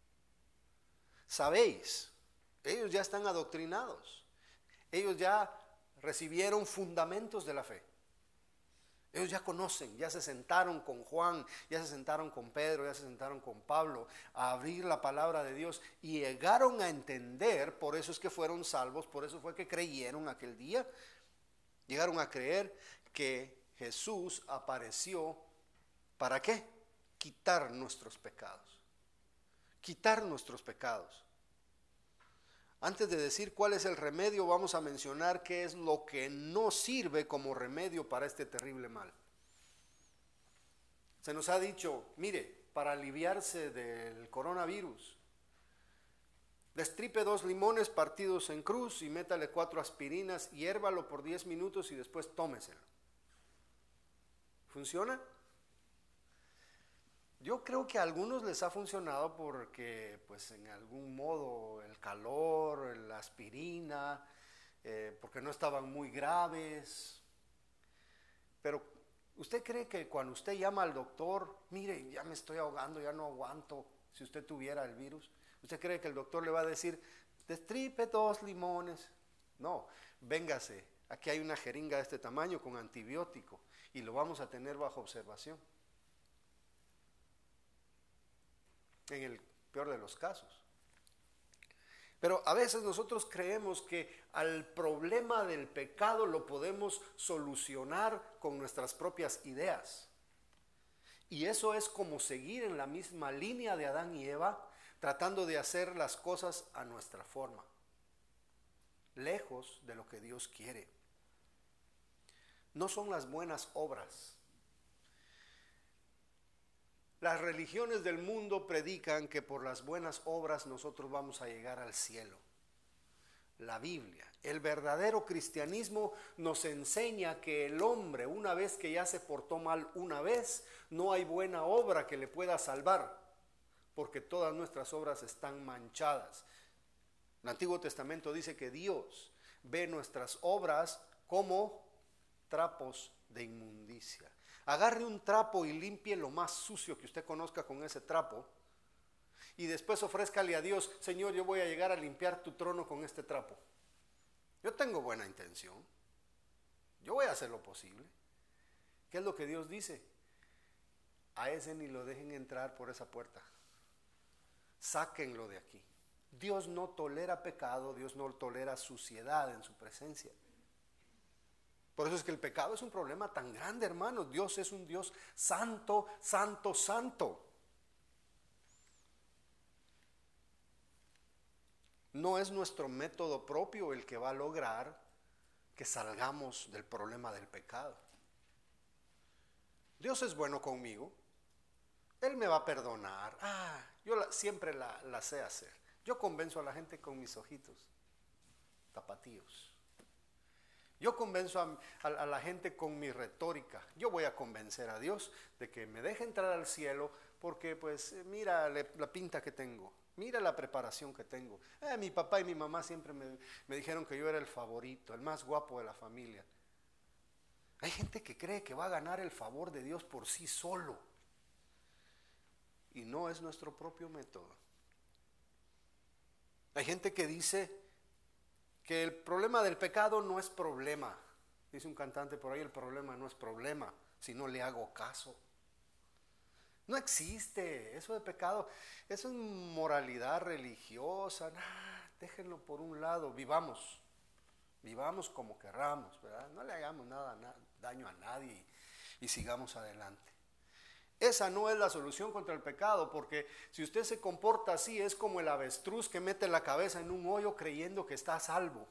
Speaker 1: ¿Sabéis? Ellos ya están adoctrinados. Ellos ya recibieron fundamentos de la fe. Ellos ya conocen, ya se sentaron con Juan, ya se sentaron con Pedro, ya se sentaron con Pablo a abrir la palabra de Dios y llegaron a entender, por eso es que fueron salvos, por eso fue que creyeron aquel día. Llegaron a creer que Jesús apareció, ¿para qué? Quitar nuestros pecados. Quitar nuestros pecados. Antes de decir cuál es el remedio, vamos a mencionar qué es lo que no sirve como remedio para este terrible mal. Se nos ha dicho, mire, para aliviarse del coronavirus, destripe dos limones partidos en cruz y métale cuatro aspirinas, hiérvalo por diez minutos y después tómeselo. ¿Funciona? Yo creo que a algunos les ha funcionado porque, pues, en algún modo el calor, la aspirina, eh, porque no estaban muy graves. Pero, ¿usted cree que cuando usted llama al doctor, mire, ya me estoy ahogando, ya no aguanto, si usted tuviera el virus, ¿usted cree que el doctor le va a decir, destripe dos limones? No, véngase, aquí hay una jeringa de este tamaño con antibiótico y lo vamos a tener bajo observación. En el peor de los casos. Pero a veces nosotros creemos que al problema del pecado lo podemos solucionar con nuestras propias ideas. Y eso es como seguir en la misma línea de Adán y Eva, tratando de hacer las cosas a nuestra forma, lejos de lo que Dios quiere. No son las buenas obras. Las religiones del mundo predican que por las buenas obras nosotros vamos a llegar al cielo. La Biblia, el verdadero cristianismo nos enseña que el hombre, una vez que ya se portó mal una vez, no hay buena obra que le pueda salvar, porque todas nuestras obras están manchadas. El Antiguo Testamento dice que Dios ve nuestras obras como trapos de inmundicia. Agarre un trapo y limpie lo más sucio que usted conozca con ese trapo y después ofrézcale a Dios, Señor, yo voy a llegar a limpiar tu trono con este trapo. Yo tengo buena intención, yo voy a hacer lo posible. ¿Qué es lo que Dios dice? A ese ni lo dejen entrar por esa puerta, sáquenlo de aquí. Dios no tolera pecado, Dios no tolera suciedad en su presencia. Por eso es que el pecado es un problema tan grande, hermanos. Dios es un Dios santo, santo, santo. No es nuestro método propio el que va a lograr que salgamos del problema del pecado. Dios es bueno conmigo, Él me va a perdonar. Ah, yo la, siempre la, la sé hacer. Yo convenzo a la gente con mis ojitos tapatíos. Yo convenzo a, a, a la gente con mi retórica. Yo voy a convencer a Dios de que me deje entrar al cielo porque pues mira le, la pinta que tengo, mira la preparación que tengo. Eh, mi papá y mi mamá siempre me, me dijeron que yo era el favorito, el más guapo de la familia. Hay gente que cree que va a ganar el favor de Dios por sí solo. Y no es nuestro propio método. Hay gente que dice que el problema del pecado no es problema. Dice un cantante por ahí, el problema no es problema, si no le hago caso. No existe eso de pecado. Eso es moralidad religiosa. Nah, déjenlo por un lado, vivamos. Vivamos como querramos, ¿verdad? No le hagamos nada, nada daño a nadie y, y sigamos adelante. Esa no es la solución contra el pecado, porque si usted se comporta así es como el avestruz que mete la cabeza en un hoyo creyendo que está a salvo.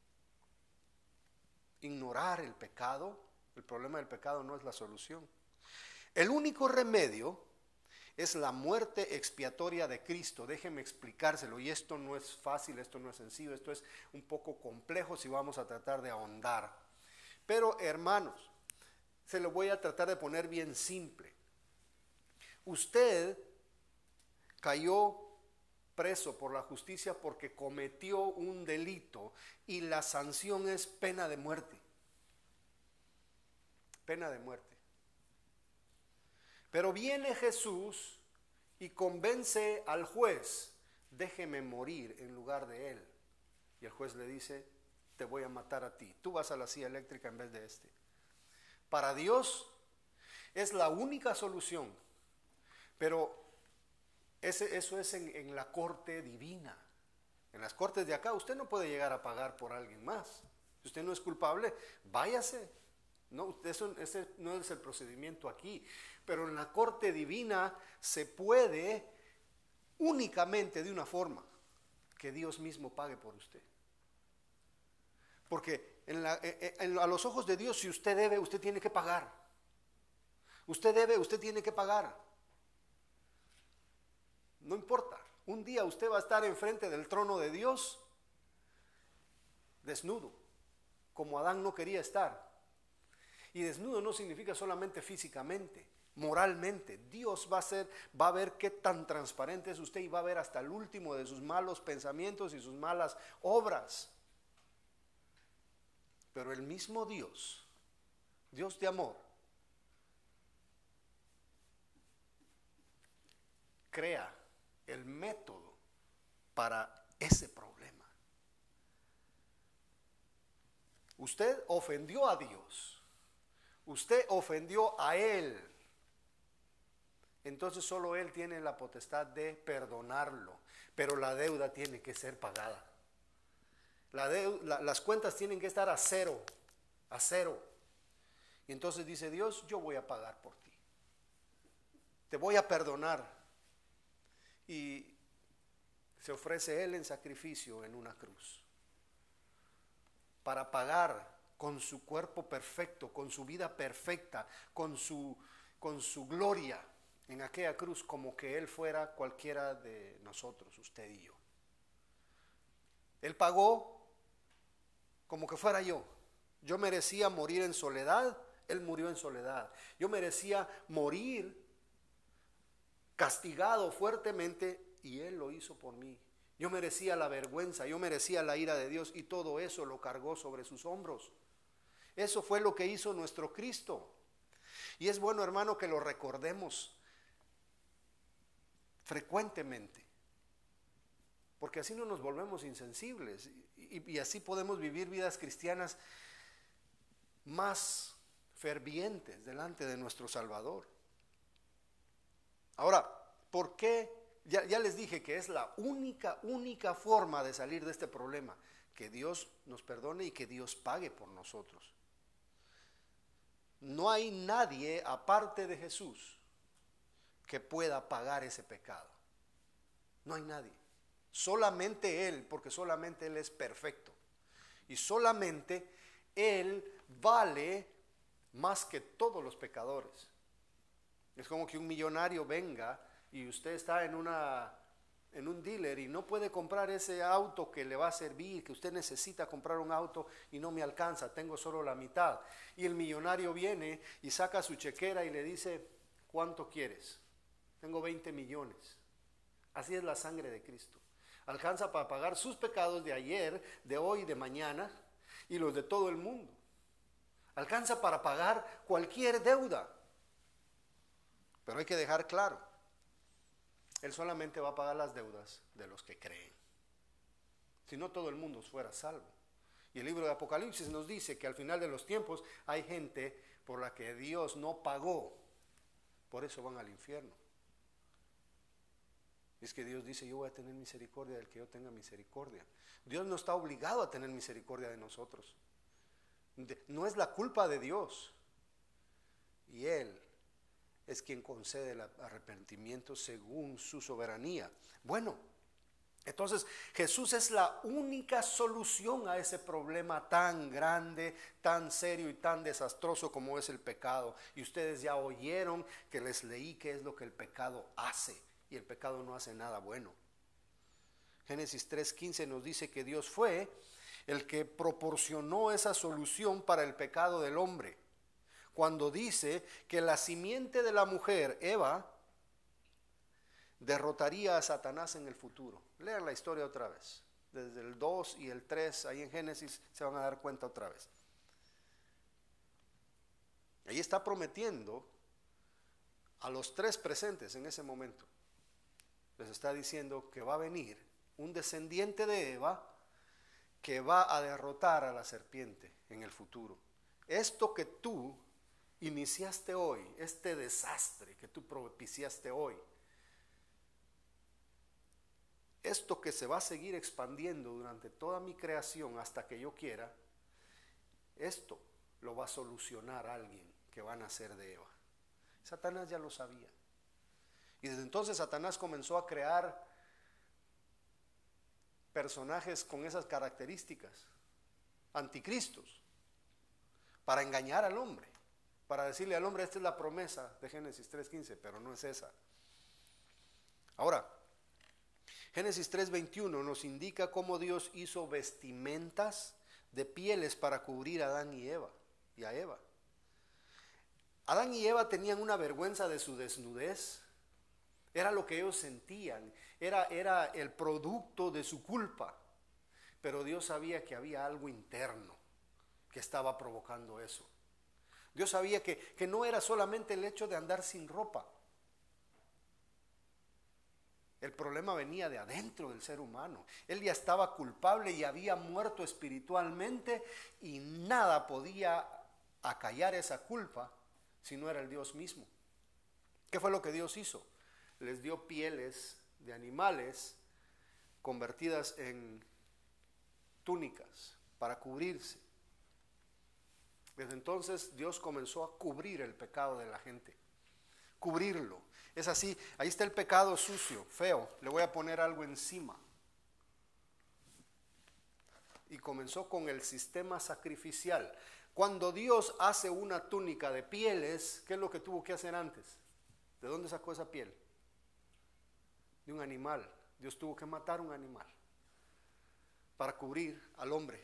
Speaker 1: Ignorar el pecado, el problema del pecado no es la solución. El único remedio es la muerte expiatoria de Cristo. Déjeme explicárselo, y esto no es fácil, esto no es sencillo, esto es un poco complejo si vamos a tratar de ahondar. Pero hermanos, se lo voy a tratar de poner bien simple. Usted cayó preso por la justicia porque cometió un delito y la sanción es pena de muerte. Pena de muerte. Pero viene Jesús y convence al juez, déjeme morir en lugar de él. Y el juez le dice, te voy a matar a ti, tú vas a la silla eléctrica en vez de este. Para Dios es la única solución. Pero ese, eso es en, en la corte divina. En las cortes de acá usted no puede llegar a pagar por alguien más. Si usted no es culpable, váyase. No, eso, ese no es el procedimiento aquí. Pero en la corte divina se puede únicamente de una forma, que Dios mismo pague por usted. Porque en la, en, en, a los ojos de Dios, si usted debe, usted tiene que pagar. Usted debe, usted tiene que pagar. No importa, un día usted va a estar enfrente del trono de Dios desnudo, como Adán no quería estar. Y desnudo no significa solamente físicamente, moralmente. Dios va a ser, va a ver qué tan transparente es usted y va a ver hasta el último de sus malos pensamientos y sus malas obras. Pero el mismo Dios, Dios de amor, crea el método para ese problema. Usted ofendió a Dios, usted ofendió a Él, entonces solo Él tiene la potestad de perdonarlo, pero la deuda tiene que ser pagada. La deuda, la, las cuentas tienen que estar a cero, a cero. Y entonces dice Dios, yo voy a pagar por ti, te voy a perdonar. Y se ofrece Él en sacrificio en una cruz para pagar con su cuerpo perfecto, con su vida perfecta, con su, con su gloria en aquella cruz, como que Él fuera cualquiera de nosotros, usted y yo. Él pagó como que fuera yo. Yo merecía morir en soledad, Él murió en soledad. Yo merecía morir castigado fuertemente y Él lo hizo por mí. Yo merecía la vergüenza, yo merecía la ira de Dios y todo eso lo cargó sobre sus hombros. Eso fue lo que hizo nuestro Cristo. Y es bueno, hermano, que lo recordemos frecuentemente, porque así no nos volvemos insensibles y, y, y así podemos vivir vidas cristianas más fervientes delante de nuestro Salvador. Ahora, ¿por qué? Ya, ya les dije que es la única, única forma de salir de este problema, que Dios nos perdone y que Dios pague por nosotros. No hay nadie aparte de Jesús que pueda pagar ese pecado. No hay nadie. Solamente Él, porque solamente Él es perfecto. Y solamente Él vale más que todos los pecadores. Es como que un millonario venga y usted está en una en un dealer y no puede comprar ese auto que le va a servir, que usted necesita comprar un auto y no me alcanza, tengo solo la mitad. Y el millonario viene y saca su chequera y le dice, ¿cuánto quieres? Tengo veinte millones. Así es la sangre de Cristo. Alcanza para pagar sus pecados de ayer, de hoy, de mañana y los de todo el mundo. Alcanza para pagar cualquier deuda. Pero hay que dejar claro, Él solamente va a pagar las deudas de los que creen. Si no, todo el mundo fuera salvo. Y el libro de Apocalipsis nos dice que al final de los tiempos hay gente por la que Dios no pagó. Por eso van al infierno. Es que Dios dice, yo voy a tener misericordia del que yo tenga misericordia. Dios no está obligado a tener misericordia de nosotros. No es la culpa de Dios. Y Él es quien concede el arrepentimiento según su soberanía. Bueno, entonces Jesús es la única solución a ese problema tan grande, tan serio y tan desastroso como es el pecado. Y ustedes ya oyeron que les leí qué es lo que el pecado hace. Y el pecado no hace nada bueno. Génesis tres quince nos dice que Dios fue el que proporcionó esa solución para el pecado del hombre, cuando dice que la simiente de la mujer, Eva, derrotaría a Satanás en el futuro. Lean la historia otra vez, desde el dos y el tres, ahí en Génesis se van a dar cuenta otra vez. Ahí está prometiendo a los tres presentes en ese momento. Les está diciendo que va a venir un descendiente de Eva que va a derrotar a la serpiente en el futuro. Esto que tú iniciaste hoy, este desastre que tú propiciaste hoy, esto que se va a seguir expandiendo durante toda mi creación hasta que yo quiera, esto lo va a solucionar alguien que va a nacer de Eva. Satanás ya lo sabía. Y desde entonces Satanás comenzó a crear personajes con esas características, anticristos, para engañar al hombre, para decirle al hombre, esta es la promesa de Génesis tres quince, pero no es esa. Ahora, Génesis tres veintiuno nos indica cómo Dios hizo vestimentas de pieles para cubrir a Adán y Eva, y a Eva. Adán y Eva tenían una vergüenza de su desnudez. Era lo que ellos sentían, era, era el producto de su culpa. Pero Dios sabía que había algo interno que estaba provocando eso. Dios sabía que, que no era solamente el hecho de andar sin ropa. El problema venía de adentro del ser humano. Él ya estaba culpable y había muerto espiritualmente y nada podía acallar esa culpa si no era el Dios mismo. ¿Qué fue lo que Dios hizo? Les dio pieles de animales convertidas en túnicas para cubrirse. Desde entonces Dios comenzó a cubrir el pecado de la gente, cubrirlo. Es así, ahí está el pecado sucio, feo, le voy a poner algo encima. Y comenzó con el sistema sacrificial. Cuando Dios hace una túnica de pieles, ¿qué es lo que tuvo que hacer antes? ¿De dónde sacó esa piel? De un animal. Dios tuvo que matar un animal para cubrir al hombre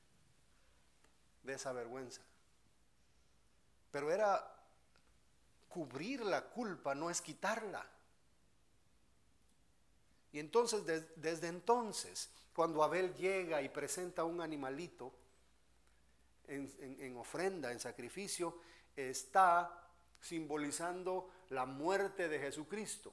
Speaker 1: de esa vergüenza. Pero era cubrir la culpa, no es quitarla. Y entonces, des, desde entonces, cuando Abel llega y presenta un animalito en, en, en ofrenda, en sacrificio, está simbolizando la muerte de Jesucristo.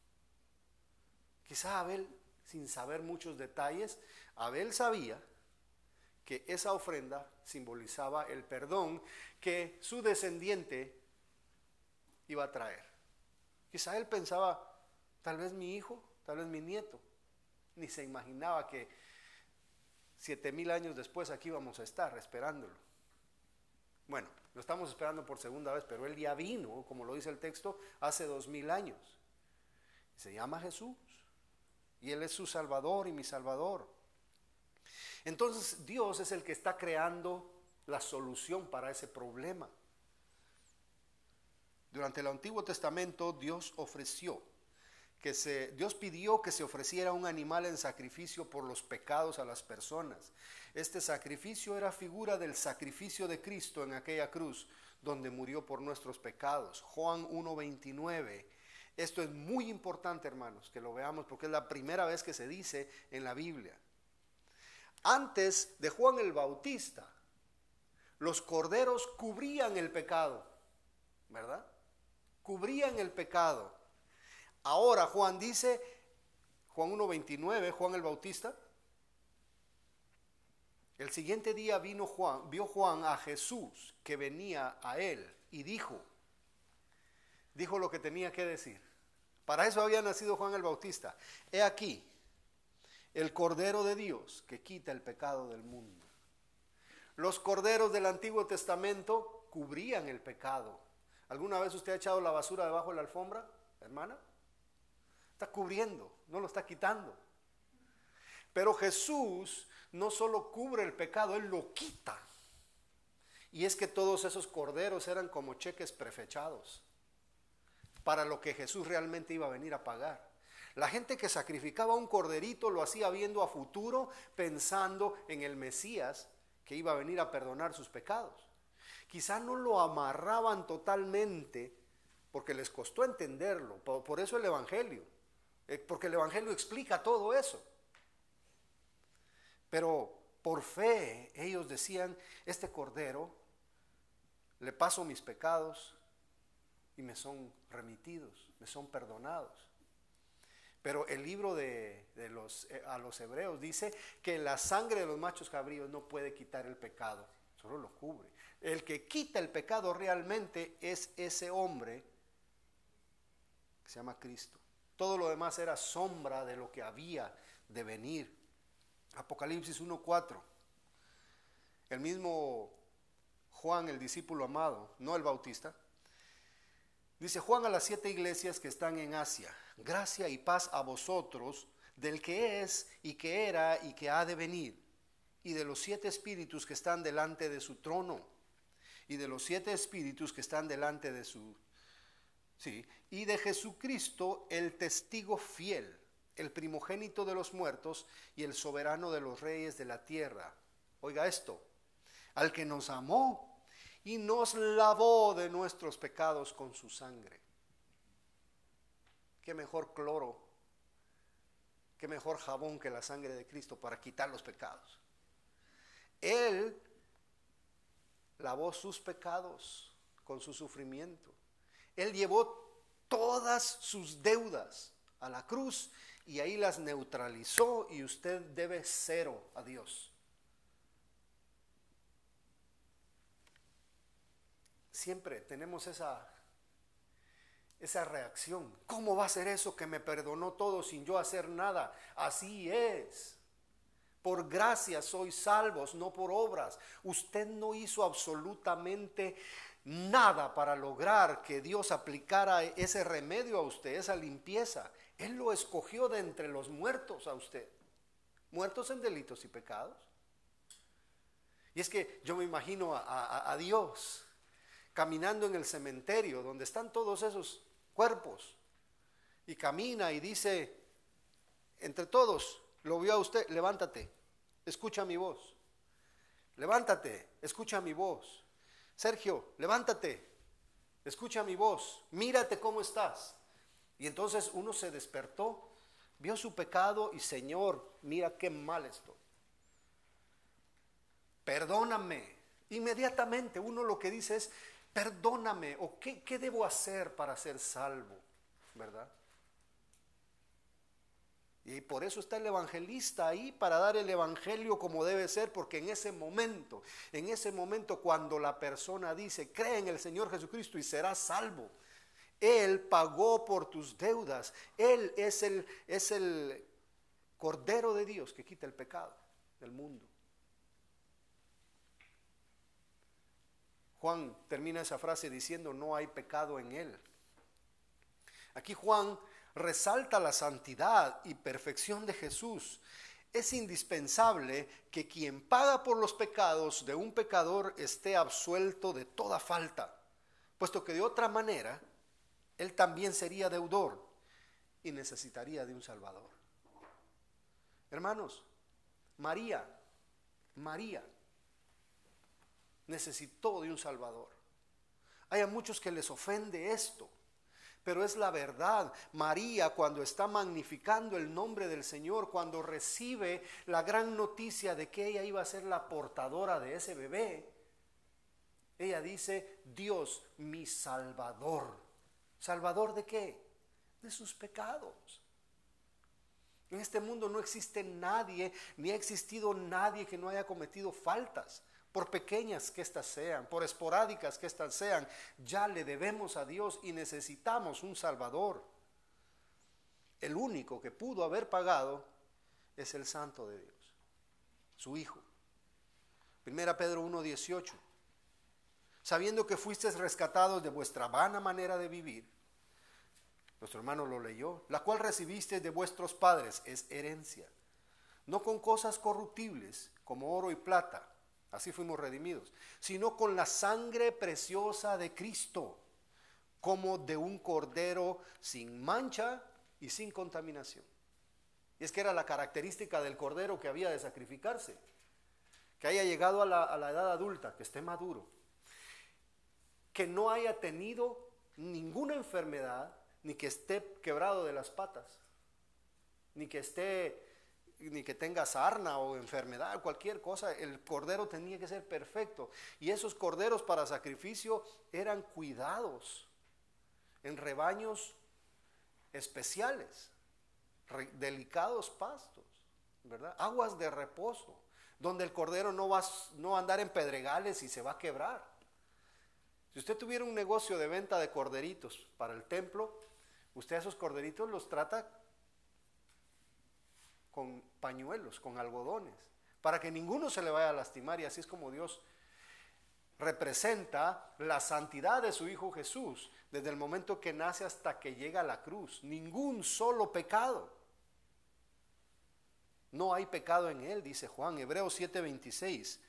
Speaker 1: Quizá Abel, sin saber muchos detalles, Abel sabía que esa ofrenda simbolizaba el perdón que su descendiente iba a traer. Quizá él pensaba, tal vez mi hijo, tal vez mi nieto. Ni se imaginaba que siete mil años después aquí vamos a estar esperándolo. Bueno, lo estamos esperando por segunda vez, pero él ya vino, como lo dice el texto, hace dos mil años. Se llama Jesús. Y Él es su Salvador y mi Salvador. Entonces Dios es el que está creando la solución para ese problema. Durante el Antiguo Testamento Dios ofreció, que se, Dios pidió que se ofreciera un animal en sacrificio por los pecados a las personas. Este sacrificio era figura del sacrificio de Cristo en aquella cruz, donde murió por nuestros pecados. Juan uno veintinueve. Esto es muy importante, hermanos, que lo veamos porque es la primera vez que se dice en la Biblia. Antes de Juan el Bautista, los corderos cubrían el pecado, ¿verdad? Cubrían el pecado. Ahora Juan dice, Juan uno veintinueve, Juan el Bautista, el siguiente día vino Juan, vio Juan a Jesús que venía a él y dijo, dijo lo que tenía que decir. Para eso había nacido Juan el Bautista. He aquí, el Cordero de Dios que quita el pecado del mundo. Los corderos del Antiguo Testamento cubrían el pecado. ¿Alguna vez usted ha echado la basura debajo de la alfombra, hermana? Está cubriendo, no lo está quitando. Pero Jesús no solo cubre el pecado, Él lo quita. Y es que todos esos corderos eran como cheques prefechados para lo que Jesús realmente iba a venir a pagar. La gente que sacrificaba un corderito lo hacía viendo a futuro, pensando en el Mesías que iba a venir a perdonar sus pecados. Quizá no lo amarraban totalmente porque les costó entenderlo. Por, por eso el Evangelio, eh, porque el Evangelio explica todo eso. Pero por fe ellos decían, este cordero, le paso mis pecados y me son remitidos, me son perdonados. Pero el libro de, de los, eh, a los hebreos dice que la sangre de los machos cabríos no puede quitar el pecado, solo lo cubre. El que quita el pecado realmente es ese hombre que se llama Cristo. Todo lo demás era sombra de lo que había de venir. Apocalipsis uno cuatro. El mismo Juan, el discípulo amado, no el Bautista, dice: Juan a las siete iglesias que están en Asia, gracia y paz a vosotros, del que es y que era y que ha de venir, y de los siete espíritus que están delante de su trono, y de los siete espíritus que están delante de su, sí, y de Jesucristo, el testigo fiel, el primogénito de los muertos y el soberano de los reyes de la tierra. Oiga esto: al que nos amó y nos lavó de nuestros pecados con su sangre. Qué mejor cloro, qué mejor jabón que la sangre de Cristo para quitar los pecados. Él lavó sus pecados con su sufrimiento. Él llevó todas sus deudas a la cruz y ahí las neutralizó, y usted debe cero a Dios. Siempre tenemos esa, esa reacción. ¿Cómo va a ser eso que me perdonó todo sin yo hacer nada? Así es. Por gracia sois salvos, no por obras. Usted no hizo absolutamente nada para lograr que Dios aplicara ese remedio a usted, esa limpieza. Él lo escogió de entre los muertos a usted, muertos en delitos y pecados. Y es que yo me imagino a, a, a Dios caminando en el cementerio donde están todos esos cuerpos, y camina y dice entre todos, lo vio a usted, levántate, escucha mi voz. Levántate, escucha mi voz. Sergio, levántate, escucha mi voz, mírate cómo estás. Y entonces uno se despertó, vio su pecado y: Señor, mira qué mal estoy, perdóname. Inmediatamente uno lo que dice es: perdóname, o qué, qué debo hacer para ser salvo, ¿verdad? Y por eso está el evangelista ahí, para dar el evangelio como debe ser, porque en ese momento, en ese momento cuando la persona dice: cree en el Señor Jesucristo y serás salvo, Él pagó por tus deudas. Él es el, es el Cordero de Dios que quita el pecado del mundo. Juan termina esa frase diciendo: no hay pecado en Él. Aquí Juan resalta la santidad y perfección de Jesús. Es indispensable que quien paga por los pecados de un pecador esté absuelto de toda falta, puesto que de otra manera él también sería deudor y necesitaría de un Salvador. Hermanos, María, María necesitó de un Salvador. Hay a muchos que les ofende esto, pero es la verdad. María, cuando está magnificando el nombre del Señor, cuando recibe la gran noticia de que ella iba a ser la portadora de ese bebé, ella dice: Dios, mi Salvador. ¿Salvador de qué? De sus pecados. En este mundo no existe nadie, ni ha existido nadie que no haya cometido faltas, por pequeñas que éstas sean, por esporádicas que éstas sean. Ya le debemos a Dios y necesitamos un Salvador. El único que pudo haber pagado es el Santo de Dios, su Hijo. Primera Pedro uno dieciocho. Sabiendo que fuisteis rescatados de vuestra vana manera de vivir, nuestro hermano lo leyó, la cual recibisteis de vuestros padres, es herencia, no con cosas corruptibles como oro y plata, así fuimos redimidos, sino con la sangre preciosa de Cristo, como de un cordero sin mancha y sin contaminación. Y es que era la característica del cordero que había de sacrificarse, que haya llegado a la, a la edad adulta, que esté maduro, que no haya tenido ninguna enfermedad, ni que esté quebrado de las patas, ni que esté, ni que tenga sarna o enfermedad, cualquier cosa. El cordero tenía que ser perfecto, y esos corderos para sacrificio eran cuidados en rebaños especiales, re, delicados pastos, ¿verdad? Aguas de reposo, donde el cordero no va, no va a andar en pedregales y se va a quebrar. Si usted tuviera un negocio de venta de corderitos para el templo, usted a esos corderitos los trata con pañuelos, con algodones, para que ninguno se le vaya a lastimar. Y así es como Dios representa la santidad de su Hijo Jesús, desde el momento que nace hasta que llega a la cruz. Ningún solo pecado. No hay pecado en él, dice Juan, Hebreos siete veintiséis.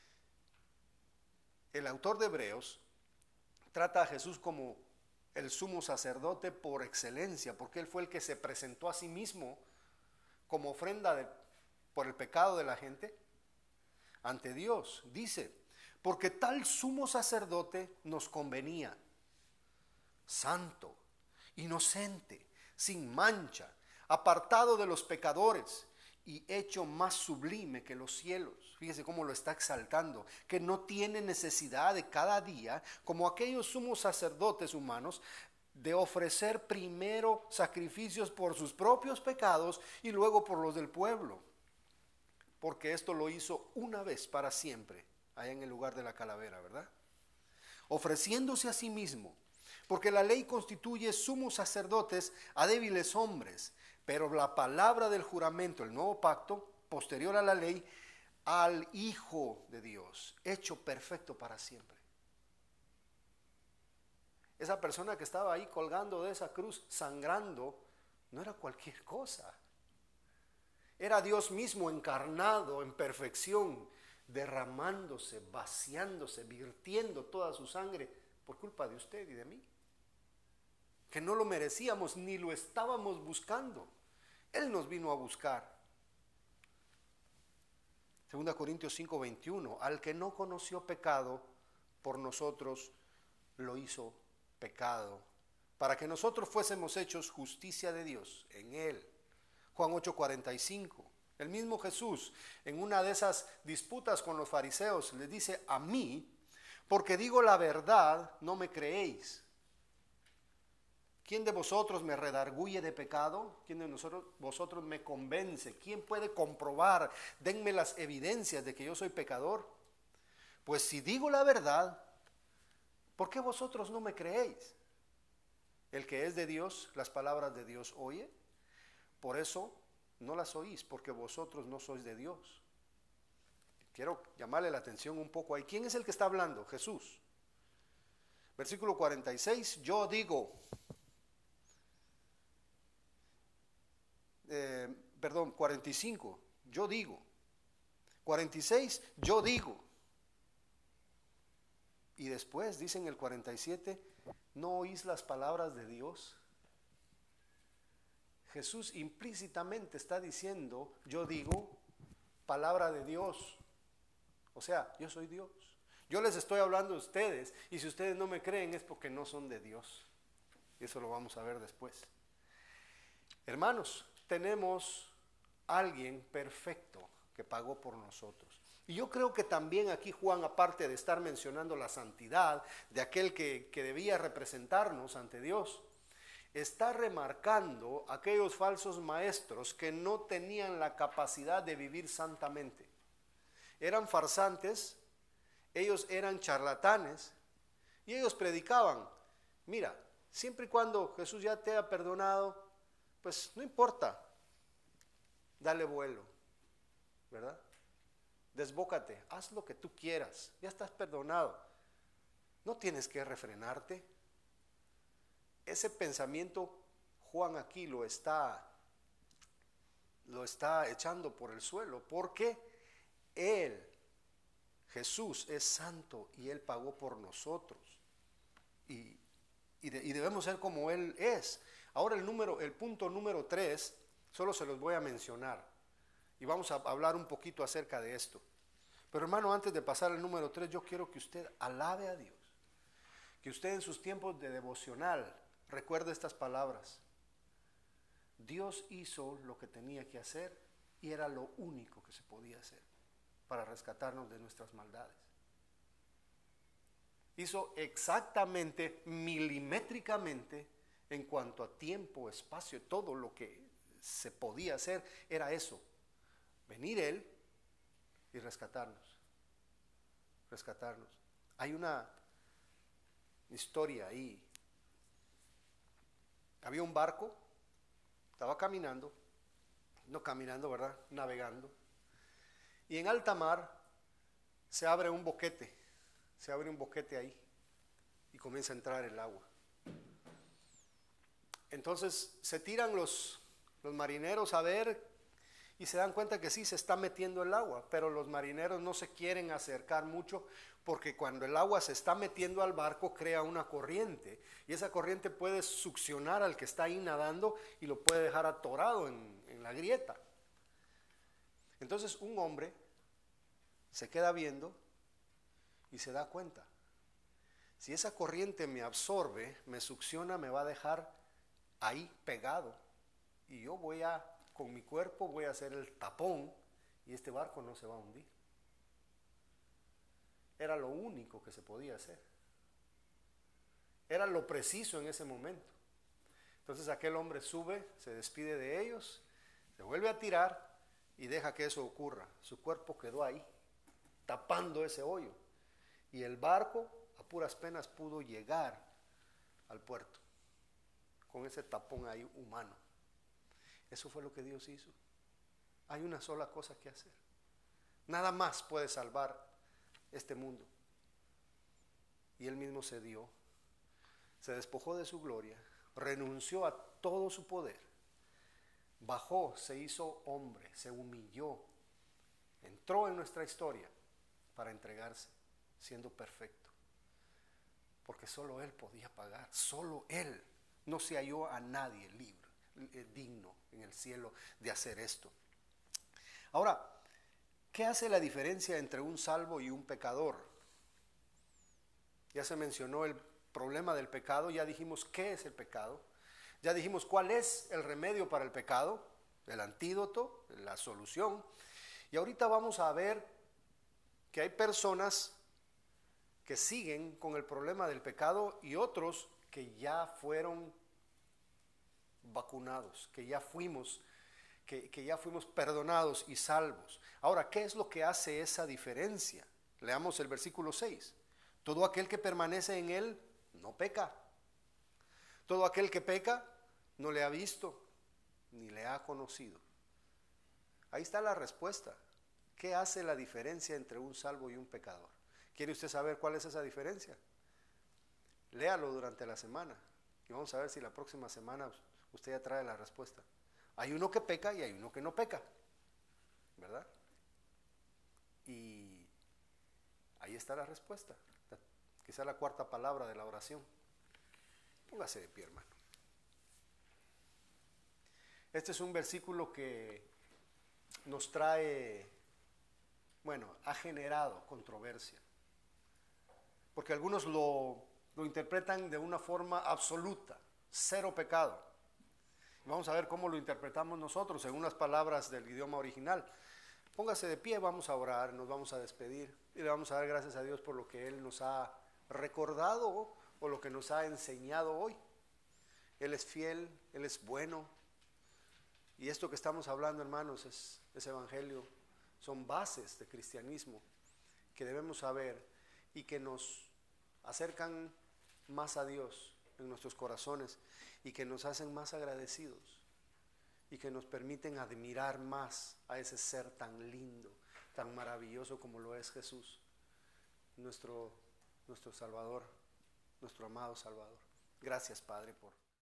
Speaker 1: El autor de Hebreos trata a Jesús como el sumo sacerdote por excelencia, porque él fue el que se presentó a sí mismo como ofrenda de, por el pecado de la gente ante Dios. Dice: porque tal sumo sacerdote nos convenía, santo, inocente, sin mancha, apartado de los pecadores y hecho más sublime que los cielos. Fíjese cómo lo está exaltando, que no tiene necesidad de cada día, como aquellos sumos sacerdotes humanos, de ofrecer primero sacrificios por sus propios pecados y luego por los del pueblo, porque esto lo hizo una vez para siempre, allá en el lugar de la calavera, ¿verdad? Ofreciéndose a sí mismo, porque la ley constituye sumos sacerdotes a débiles hombres, pero la palabra del juramento, el nuevo pacto, posterior a la ley, al Hijo de Dios, hecho perfecto para siempre. Esa persona que estaba ahí colgando de esa cruz, sangrando, no era cualquier cosa. Era Dios mismo encarnado en perfección, derramándose, vaciándose, virtiendo toda su sangre por culpa de usted y de mí, que no lo merecíamos ni lo estábamos buscando. Él nos vino a buscar. Segunda Corintios cinco veintiuno, al que no conoció pecado, por nosotros lo hizo pecado, para que nosotros fuésemos hechos justicia de Dios en él. Juan ocho cuarenta y cinco, el mismo Jesús, en una de esas disputas con los fariseos, les dice: a mí, porque digo la verdad, no me creéis. ¿Quién de vosotros me redarguye de pecado? ¿Quién de nosotros, vosotros me convence? ¿Quién puede comprobar? Denme las evidencias de que yo soy pecador. Pues si digo la verdad, ¿por qué vosotros no me creéis? El que es de Dios, las palabras de Dios oye, por eso no las oís, porque vosotros no sois de Dios. Quiero llamarle la atención un poco ahí. ¿Quién es el que está hablando? Jesús. Versículo cuarenta y seis, yo digo... Eh, perdón, cuarenta y cinco, yo digo. cuarenta y seis, yo digo. Y después dice en el cuarenta y siete, ¿no oís las palabras de Dios? Jesús implícitamente está diciendo, yo digo, palabra de Dios. O sea, yo soy Dios. Yo les estoy hablando a ustedes y si ustedes no me creen es porque no son de Dios. Y eso lo vamos a ver después. Hermanos, tenemos a alguien perfecto que pagó por nosotros. Y yo creo que también aquí Juan, aparte de estar mencionando la santidad de aquel que, que debía representarnos ante Dios, está remarcando aquellos falsos maestros que no tenían la capacidad de vivir santamente. Eran farsantes, ellos eran charlatanes y ellos predicaban, mira, siempre y cuando Jesús ya te ha perdonado, pues no importa, dale vuelo, ¿verdad? Desbócate, haz lo que tú quieras, ya estás perdonado, no tienes que refrenarte. Ese pensamiento Juan aquí lo está, lo está echando por el suelo, porque Él, Jesús, es santo y Él pagó por nosotros. Y, y, de, y debemos ser como Él es. Ahora el, número, el punto número tres, solo se los voy a mencionar. Y vamos a hablar un poquito acerca de esto. Pero hermano, antes de pasar al número tres, yo quiero que usted alabe a Dios. Que usted en sus tiempos de devocional recuerde estas palabras. Dios hizo lo que tenía que hacer y era lo único que se podía hacer para rescatarnos de nuestras maldades. Hizo exactamente, milimétricamente, en cuanto a tiempo, espacio, todo lo que se podía hacer era eso. Venir Él y rescatarnos. Rescatarnos. Hay una historia ahí. Había un barco, estaba caminando, no caminando, ¿verdad? Navegando. Y en alta mar se abre un boquete, se abre un boquete ahí y comienza a entrar el agua. Entonces se tiran los, los marineros a ver y se dan cuenta que sí se está metiendo el agua, pero los marineros no se quieren acercar mucho porque cuando el agua se está metiendo al barco crea una corriente y esa corriente puede succionar al que está ahí nadando y lo puede dejar atorado en, en la grieta. Entonces un hombre se queda viendo y se da cuenta, si esa corriente me absorbe, me succiona, me va a dejar ahí pegado y yo voy a, con mi cuerpo voy a hacer el tapón y este barco no se va a hundir. Era lo único que se podía hacer. Era lo preciso en ese momento. Entonces aquel hombre sube, se despide de ellos, se vuelve a tirar y deja que eso ocurra. Su cuerpo quedó ahí, tapando ese hoyo. Y el barco a puras penas pudo llegar al puerto, con ese tapón ahí humano. Eso fue lo que Dios hizo. Hay una sola cosa que hacer. Nada más puede salvar este mundo. Y Él mismo se dio, se despojó de su gloria, renunció a todo su poder, bajó, se hizo hombre, se humilló, entró en nuestra historia para entregarse, siendo perfecto. Porque solo Él podía pagar, solo Él. No se halló a nadie libre, digno en el cielo de hacer esto. Ahora, ¿qué hace la diferencia entre un salvo y un pecador? Ya se mencionó el problema del pecado, ya dijimos qué es el pecado, ya dijimos cuál es el remedio para el pecado, el antídoto, la solución. Y ahorita vamos a ver que hay personas que siguen con el problema del pecado y otros que ya fueron vacunados, que ya fuimos, que, que ya fuimos perdonados y salvos. Ahora, ¿qué es lo que hace esa diferencia? Leamos el versículo seis. Todo aquel que permanece en Él no peca. Todo aquel que peca no le ha visto ni le ha conocido. Ahí está la respuesta. ¿Qué hace la diferencia entre un salvo y un pecador? ¿Quiere usted saber cuál es esa diferencia? Léalo durante la semana y vamos a ver si la próxima semana usted ya trae la respuesta. Hay uno que peca y hay uno que no peca, ¿verdad? Y ahí está la respuesta, quizá la cuarta palabra de la oración. Póngase de pie, hermano. Este es un versículo que nos trae, bueno, ha generado controversia, porque algunos lo, lo interpretan de una forma absoluta, cero pecado. Vamos a ver cómo lo interpretamos nosotros según las palabras del idioma original. Póngase de pie, vamos a orar, nos vamos a despedir y le vamos a dar gracias a Dios por lo que Él nos ha recordado o lo que nos ha enseñado hoy. Él es fiel, Él es bueno. Y esto que estamos hablando, hermanos, es, es evangelio. Son bases de cristianismo que debemos saber y que nos acercan más a Dios en nuestros corazones y que nos hacen más agradecidos y que nos permiten admirar más a ese ser tan lindo, tan maravilloso como lo es Jesús, nuestro, nuestro Salvador, nuestro amado Salvador. Gracias, Padre, por